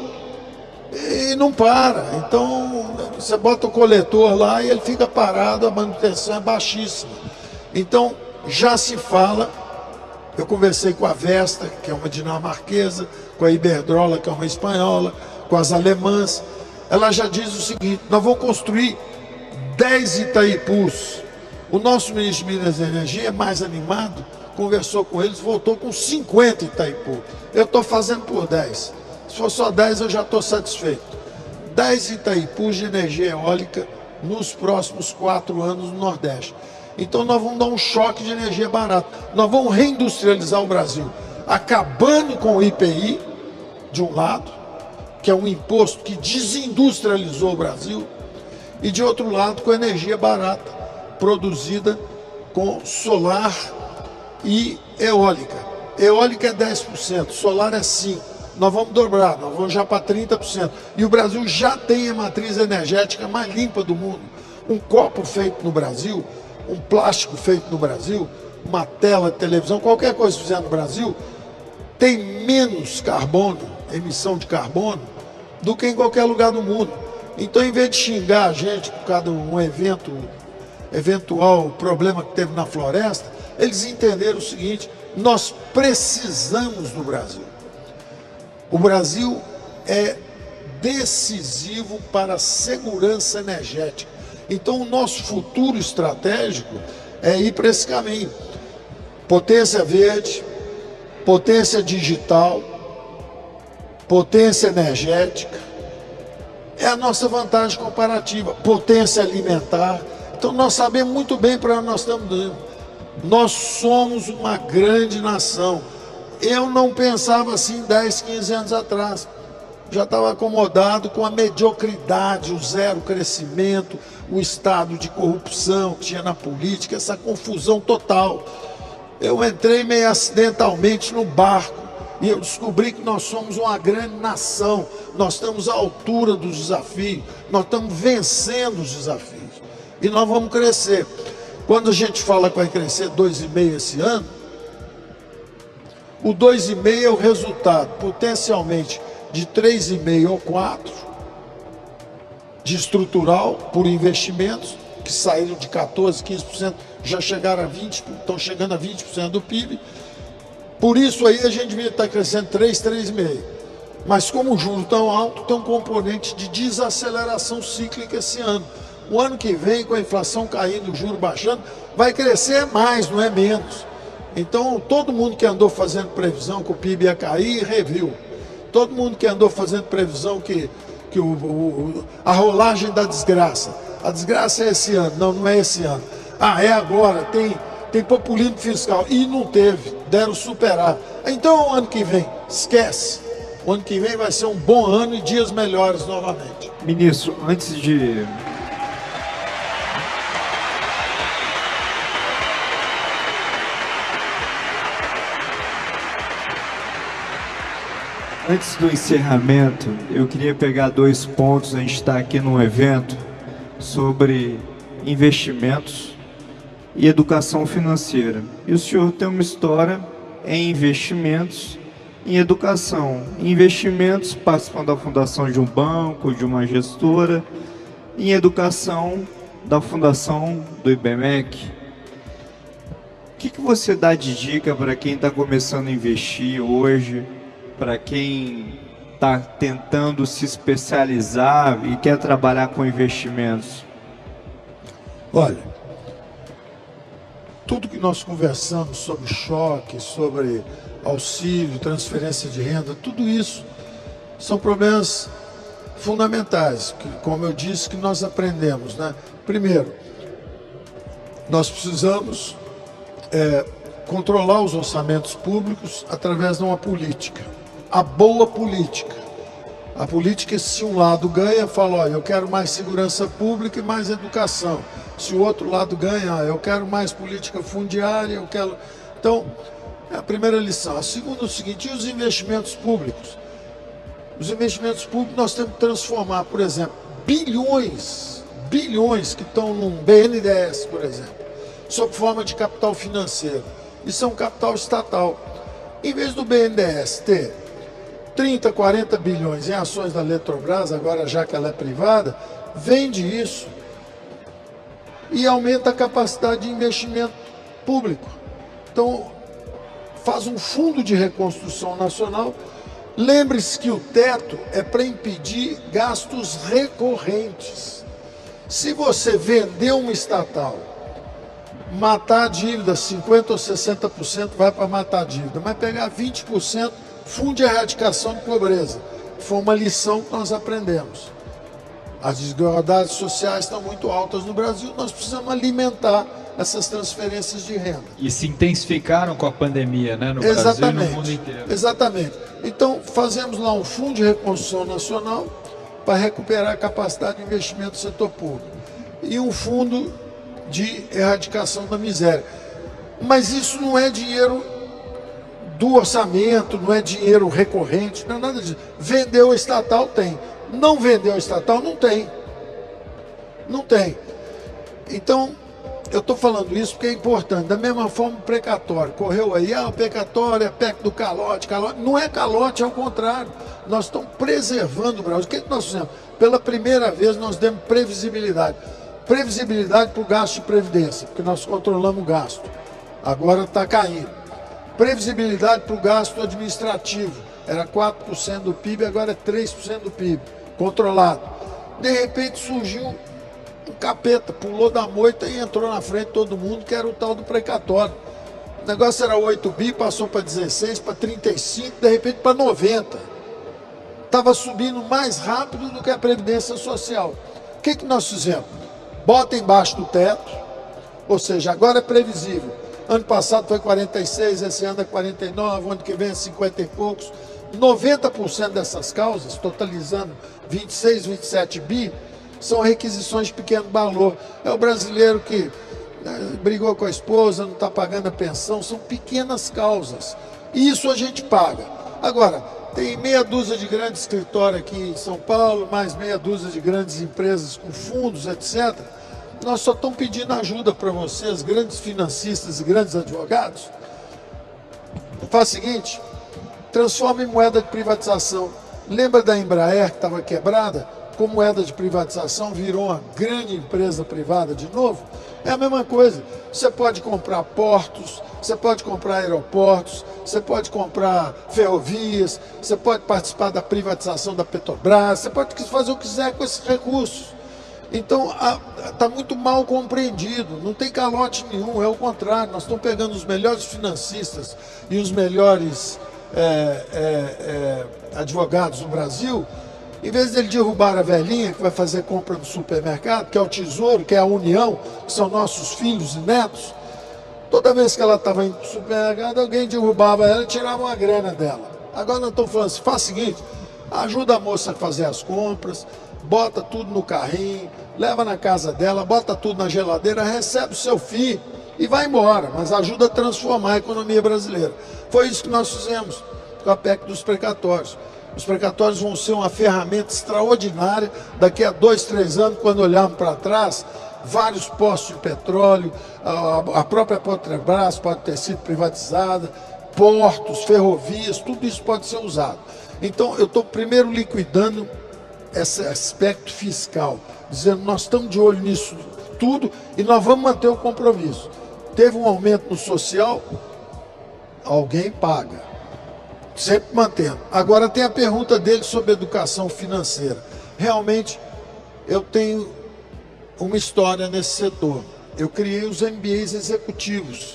e não para. Então você bota o coletor lá e ele fica parado, a manutenção é baixíssima. Então já se fala, eu conversei com a Vesta, que é uma dinamarquesa, com a Iberdrola, que é uma espanhola, com as alemãs. Ela já diz o seguinte, nós vamos construir 10 Itaipus. O nosso ministro de Minas e Energia é mais animado, conversou com eles, voltou com 50 Itaipu. Eu estou fazendo por 10. Se for só 10, eu já estou satisfeito. 10 Itaipus de energia eólica nos próximos 4 anos no Nordeste. Então nós vamos dar um choque de energia barata. Nós vamos reindustrializar o Brasil, acabando com o IPI, de um lado, que é um imposto que desindustrializou o Brasil, e de outro lado com energia barata, produzida com solar e eólica. Eólica é 10%, solar é 5%. Nós vamos dobrar, nós vamos já para 30%. E o Brasil já tem a matriz energética mais limpa do mundo. Um copo feito no Brasil, um plástico feito no Brasil, uma tela de televisão, qualquer coisa que fizer no Brasil, tem menos carbono, emissão de carbono, do que em qualquer lugar do mundo. Então, em vez de xingar a gente por causa de um eventual problema que teve na floresta, eles entenderam o seguinte: nós precisamos do Brasil. O Brasil é decisivo para a segurança energética. Então, o nosso futuro estratégico é ir para esse caminho. Potência verde, potência digital, potência energética. É a nossa vantagem comparativa. Potência alimentar. Então, nós sabemos muito bem para onde nós estamos indo. Nós somos uma grande nação. Eu não pensava assim 10, 15 anos atrás. Já estava acomodado com a mediocridade, o zero crescimento, o estado de corrupção que tinha na política, essa confusão total. Eu entrei meio acidentalmente no barco e eu descobri que nós somos uma grande nação. Nós estamos à altura dos desafios, nós estamos vencendo os desafios e nós vamos crescer. Quando a gente fala que vai crescer 2,5 esse ano, o 2,5 é o resultado potencialmente de 3,5 ou 4 de estrutural por investimentos que saíram de 14%, 15%, já chegaram a 20%, estão chegando a 20% do PIB. Por isso aí a gente devia estar crescendo 3,5%. Mas como o juro tão alto, tem um componente de desaceleração cíclica esse ano. O ano que vem, com a inflação caindo, o juro baixando, vai crescer mais, não é menos. Então, todo mundo que andou fazendo previsão que o PIB ia cair, reviu. Todo mundo que andou fazendo previsão que a rolagem da desgraça. A desgraça é esse ano. Não, não é esse ano. Ah, é agora, tem populismo fiscal. E não teve, deram superar. Então, o ano que vem, esquece. O ano que vem vai ser um bom ano e dias melhores novamente. Ministro, antes de... Antes do encerramento, eu queria pegar 2 pontos. A gente está aqui num evento sobre investimentos e educação financeira. E o senhor tem uma história em investimentos, em educação. Em investimentos, participando da fundação de um banco, de uma gestora. Em educação, da fundação do IBMEC. O que você dá de dica para quem está começando a investir hoje? Para quem está tentando se especializar e quer trabalhar com investimentos? Olha, tudo que nós conversamos sobre choque, sobre auxílio, transferência de renda, tudo isso são problemas fundamentais, que, como eu disse, que nós aprendemos, né? Primeiro, nós precisamos controlar os orçamentos públicos através de uma política. A boa política. A política, se um lado ganha, fala, olha, eu quero mais segurança pública e mais educação. Se o outro lado ganha, eu quero mais política fundiária, eu quero... Então, é a primeira lição. A segunda é o seguinte, e os investimentos públicos? Os investimentos públicos nós temos que transformar, por exemplo, bilhões que estão num BNDES, por exemplo, sob forma de capital financeiro. Isso é um capital estatal. Em vez do BNDES ter 30, 40 bilhões em ações da Eletrobras, agora já que ela é privada, vende isso e aumenta a capacidade de investimento público. Então, faz um fundo de reconstrução nacional. Lembre-se que o teto é para impedir gastos recorrentes. Se você vender uma estatal, matar a dívida, 50% ou 60% vai para matar a dívida, mas pegar 20%, Fundo de Erradicação de Pobreza. Foi uma lição que nós aprendemos. As desigualdades sociais estão muito altas no Brasil, nós precisamos alimentar essas transferências de renda. E se intensificaram com a pandemia, né, no Brasil e no mundo inteiro. Exatamente. Então, fazemos lá um Fundo de Reconstrução Nacional para recuperar a capacidade de investimento do setor público. E um fundo de erradicação da miséria. Mas isso não é dinheiro do orçamento, não é dinheiro recorrente, não é nada disso. Vendeu a estatal, tem. Não vendeu a estatal, não tem. Não tem. Então, eu estou falando isso porque é importante. Da mesma forma, o precatório. Correu aí, o precatório é PEC do calote. Não é calote, é o contrário. Nós estamos preservando o Brasil. O que nós fizemos? Pela primeira vez, nós demos previsibilidade. Previsibilidade para o gasto de previdência, porque nós controlamos o gasto. Agora está caindo. Previsibilidade para o gasto administrativo. Era 4% do PIB, agora é 3% do PIB. Controlado. De repente surgiu um capeta, pulou da moita e entrou na frente de todo mundo, que era o tal do precatório. O negócio era 8 bi, passou para 16, para 35, de repente para 90. Estava subindo mais rápido do que a Previdência Social. O que nós fizemos? Bota embaixo do teto, ou seja, agora é previsível. Ano passado foi 46, esse ano é 49, o ano que vem é 50 e poucos. 90% dessas causas, totalizando 26, 27 bi, são requisições de pequeno valor. É o brasileiro que brigou com a esposa, não está pagando a pensão, são pequenas causas. E isso a gente paga. Agora, tem meia dúzia de grandes escritórios aqui em São Paulo, mais meia dúzia de grandes empresas com fundos, etc. Nós só estamos pedindo ajuda para vocês, grandes financistas e grandes advogados. Faz o seguinte, transforma em moeda de privatização. Lembra da Embraer que estava quebrada? Com moeda de privatização virou uma grande empresa privada de novo? É a mesma coisa. Você pode comprar portos, você pode comprar aeroportos, você pode comprar ferrovias, você pode participar da privatização da Petrobras, você pode fazer o que quiser com esses recursos. Então, está muito mal compreendido, não tem calote nenhum, é o contrário. Nós estamos pegando os melhores financistas e os melhores advogados do Brasil. Em vez dele derrubar a velhinha que vai fazer compra no supermercado, que é o Tesouro, que é a União, que são nossos filhos e netos, toda vez que ela estava indo para o supermercado, alguém derrubava ela e tirava uma grana dela. Agora nós estamos falando assim, faz o seguinte, ajuda a moça a fazer as compras, bota tudo no carrinho, leva na casa dela, bota tudo na geladeira, recebe o seu FII e vai embora, mas ajuda a transformar a economia brasileira. Foi isso que nós fizemos com a PEC dos precatórios. Os precatórios vão ser uma ferramenta extraordinária daqui a 2, 3 anos, quando olharmos para trás, vários postos de petróleo, a própria Petrobras pode ter sido privatizada, portos, ferrovias, tudo isso pode ser usado. Então, eu estou primeiro liquidando esse aspecto fiscal, dizendo nós estamos de olho nisso tudo e nós vamos manter o compromisso. Teve um aumento no social, alguém paga. Sempre mantendo. Agora tem a pergunta dele sobre educação financeira. Realmente, eu tenho uma história nesse setor. Eu criei os MBAs executivos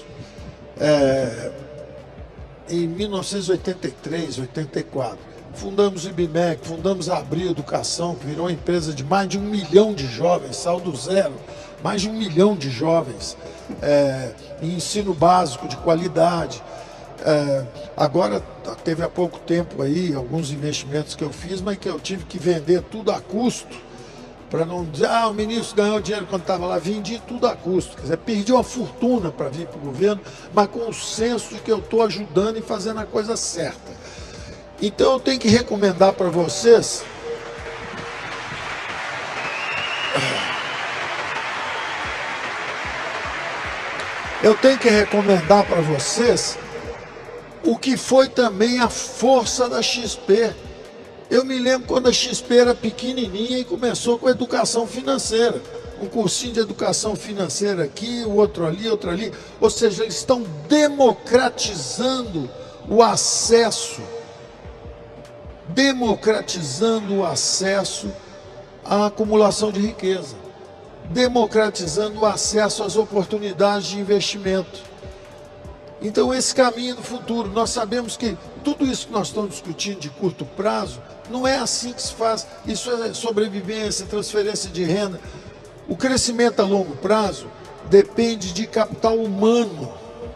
em 1983, 84. Fundamos o IBMEC, fundamos a Abril Educação, que virou uma empresa de mais de 1 milhão de jovens, saiu do zero, mais de 1 milhão de jovens em ensino básico de qualidade. Agora teve há pouco tempo aí alguns investimentos que eu fiz, mas que eu tive que vender tudo a custo, para não dizer, o ministro ganhou dinheiro quando estava lá, vendi tudo a custo, quer dizer, perdi uma fortuna para vir para o governo, mas com o senso de que eu estou ajudando e fazendo a coisa certa. Então eu tenho que recomendar para vocês o que foi também a força da XP. Eu me lembro quando a XP era pequenininha e começou com educação financeira. Um cursinho de educação financeira aqui, o outro ali, outro ali. Ou seja, eles estão democratizando o acesso à acumulação de riqueza, democratizando o acesso às oportunidades de investimento. Então, esse caminho do futuro, nós sabemos que tudo isso que nós estamos discutindo de curto prazo, não é assim que se faz. Isso é sobrevivência, transferência de renda. O crescimento a longo prazo depende de capital humano.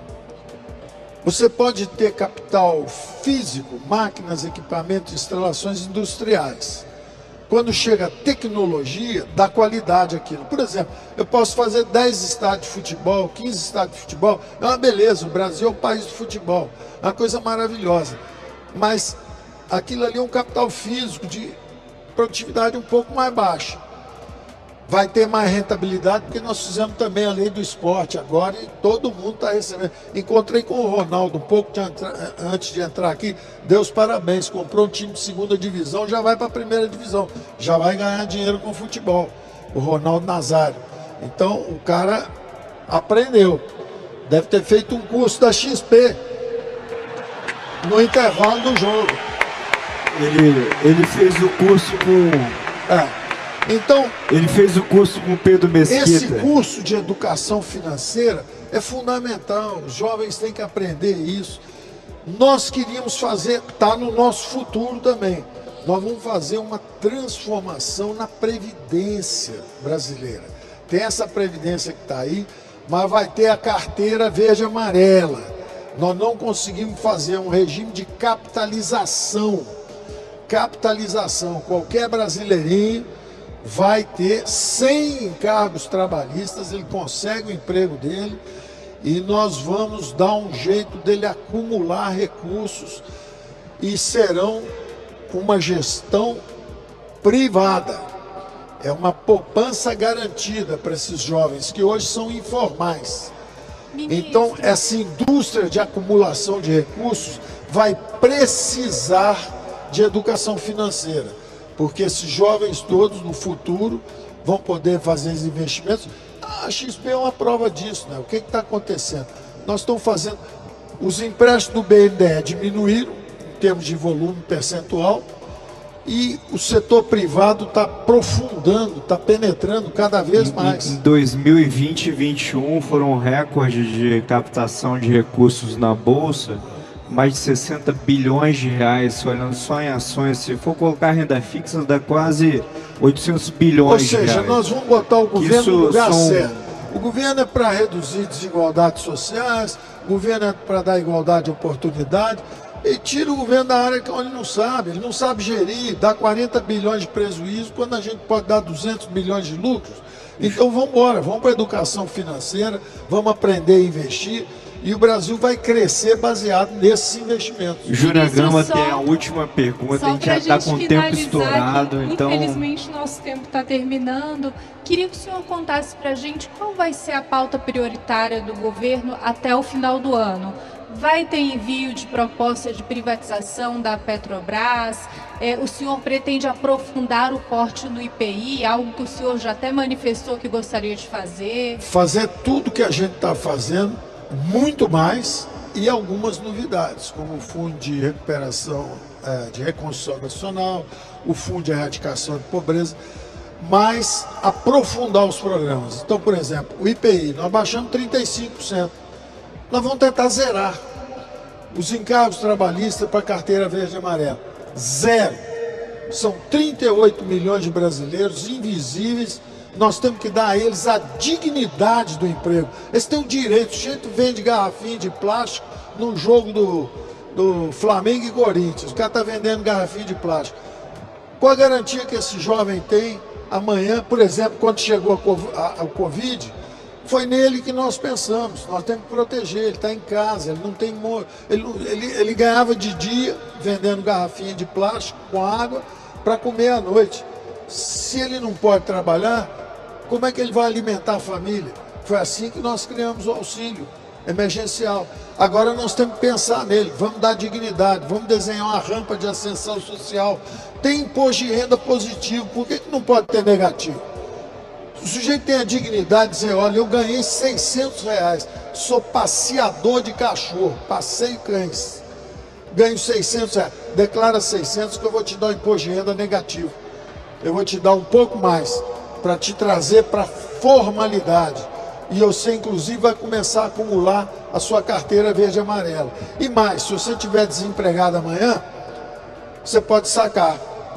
Você pode ter capital físico, máquinas, equipamentos, instalações industriais. Quando chega a tecnologia, dá qualidade àquilo. Por exemplo, eu posso fazer 10 estádios de futebol, 15 estádios de futebol. É uma beleza, o Brasil é o país do futebol. É uma coisa maravilhosa. Mas aquilo ali é um capital físico de produtividade um pouco mais baixa. Vai ter mais rentabilidade, porque nós fizemos também a lei do esporte agora e todo mundo está recebendo. Encontrei com o Ronaldo um pouco antes de entrar aqui, deu os parabéns, comprou um time de segunda divisão, já vai para a primeira divisão, já vai ganhar dinheiro com futebol, o Ronaldo Nazário. Então o cara aprendeu, deve ter feito um curso da XP no intervalo do jogo. Ele fez o curso com... Então, ele fez o curso com o Pedro Mesquita. Esse curso de educação financeira é fundamental. Os jovens têm que aprender isso. Nós queríamos fazer, está no nosso futuro também. Nós vamos fazer uma transformação na previdência brasileira. Tem essa previdência que está aí, mas vai ter a carteira verde e amarela. Nós não conseguimos fazer um regime de capitalização. Capitalização. Qualquer brasileirinho vai ter 100 encargos trabalhistas, ele consegue o emprego dele e nós vamos dar um jeito dele acumular recursos e serão uma gestão privada. É uma poupança garantida para esses jovens que hoje são informais. Então, essa indústria de acumulação de recursos vai precisar de educação financeira. Porque esses jovens todos, no futuro, vão poder fazer os investimentos. A XP é uma prova disso, né? O que está acontecendo? Nós estamos fazendo... Os empréstimos do BNDE diminuíram, em termos de volume percentual, e o setor privado está aprofundando, está penetrando cada vez mais. Em 2020 e 2021 foram recordes de captação de recursos na Bolsa. Mais de 60 bilhões de reais, olhando só em ações. Se for colocar renda fixa, dá quase 800 bilhões de reais. Ou seja, nós vamos botar o governo no lugar certo. O governo é para reduzir desigualdades sociais, o governo é para dar igualdade de oportunidade, e tira o governo da área que ele não sabe gerir, dá 40 bilhões de prejuízo, quando a gente pode dar 200 bilhões de lucros. Então vamos embora, vamos para a educação financeira, vamos aprender a investir, e o Brasil vai crescer baseado nesses investimentos. Júnior Gama tem a última pergunta, a gente já está com o tempo estourado. Aqui, então... Infelizmente, nosso tempo está terminando. Queria que o senhor contasse para a gente qual vai ser a pauta prioritária do governo até o final do ano. Vai ter envio de proposta de privatização da Petrobras? O senhor pretende aprofundar o corte no IPI, algo que o senhor já até manifestou que gostaria de fazer? Fazer tudo que a gente está fazendo, muito mais, e algumas novidades, como o Fundo de Recuperação, de Reconstrução Nacional, o Fundo de Erradicação de Pobreza, mas aprofundar os programas. Então, por exemplo, o IPI, nós baixamos 35%. Nós vamos tentar zerar os encargos trabalhistas para a carteira verde e amarela. Zero. São 38 milhões de brasileiros invisíveis. Nós temos que dar a eles a dignidade do emprego. Eles têm o direito. O sujeito vende garrafinha de plástico no jogo do Flamengo e Corinthians. O cara está vendendo garrafinha de plástico. Qual a garantia que esse jovem tem amanhã? Por exemplo, quando chegou a Covid, foi nele que nós pensamos. Nós temos que proteger. Ele está em casa, ele não tem... Ele ganhava de dia vendendo garrafinha de plástico com água para comer à noite. Se ele não pode trabalhar, como é que ele vai alimentar a família? Foi assim que nós criamos o auxílio emergencial. Agora nós temos que pensar nele, vamos dar dignidade, vamos desenhar uma rampa de ascensão social. Tem imposto de renda positivo, por que não pode ter negativo? O sujeito tem a dignidade de dizer, olha, eu ganhei 600 reais, sou passeador de cachorro, passeio cães, ganho 600 reais, declara 600 que eu vou te dar um imposto de renda negativo. Eu vou te dar um pouco mais para te trazer para formalidade. E você, inclusive, vai começar a acumular a sua carteira verde e amarela. E mais, se você estiver desempregado amanhã, você pode sacar.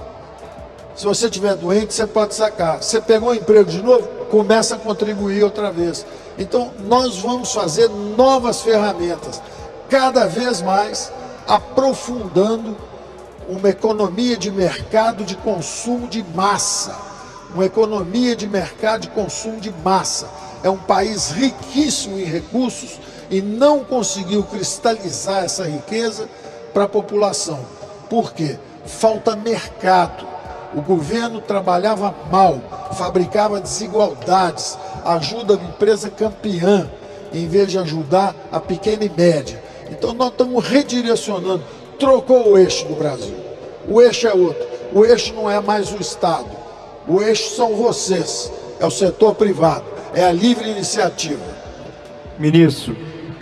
Se você estiver doente, você pode sacar. Você pegou um emprego de novo, começa a contribuir outra vez. Então, nós vamos fazer novas ferramentas, cada vez mais aprofundando uma economia de mercado de consumo de massa. Uma economia de mercado de consumo de massa. É um país riquíssimo em recursos e não conseguiu cristalizar essa riqueza para a população. Por quê? Falta mercado. O governo trabalhava mal, fabricava desigualdades, ajuda a empresa campeã, em vez de ajudar a pequena e média. Então nós estamos redirecionando, trocou o eixo do Brasil. O eixo é outro, o eixo não é mais o Estado, o eixo são vocês, é o setor privado, é a livre iniciativa. Ministro.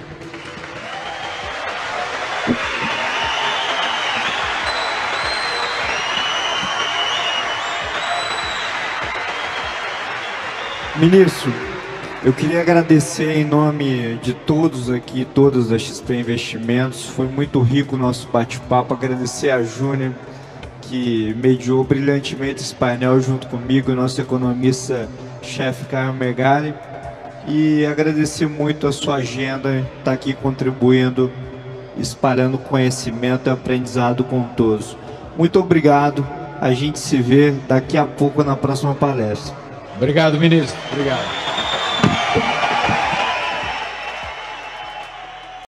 Ministro, eu queria agradecer em nome de todos aqui, todos da XP Investimentos. Foi muito rico o nosso bate-papo. Agradecer a Júnior, que mediou brilhantemente esse painel junto comigo, nosso economista-chefe Caio Megali. E agradecer muito a sua agenda, estar aqui contribuindo, espalhando conhecimento e aprendizado com todos. Muito obrigado. A gente se vê daqui a pouco na próxima palestra. Obrigado, ministro. Obrigado.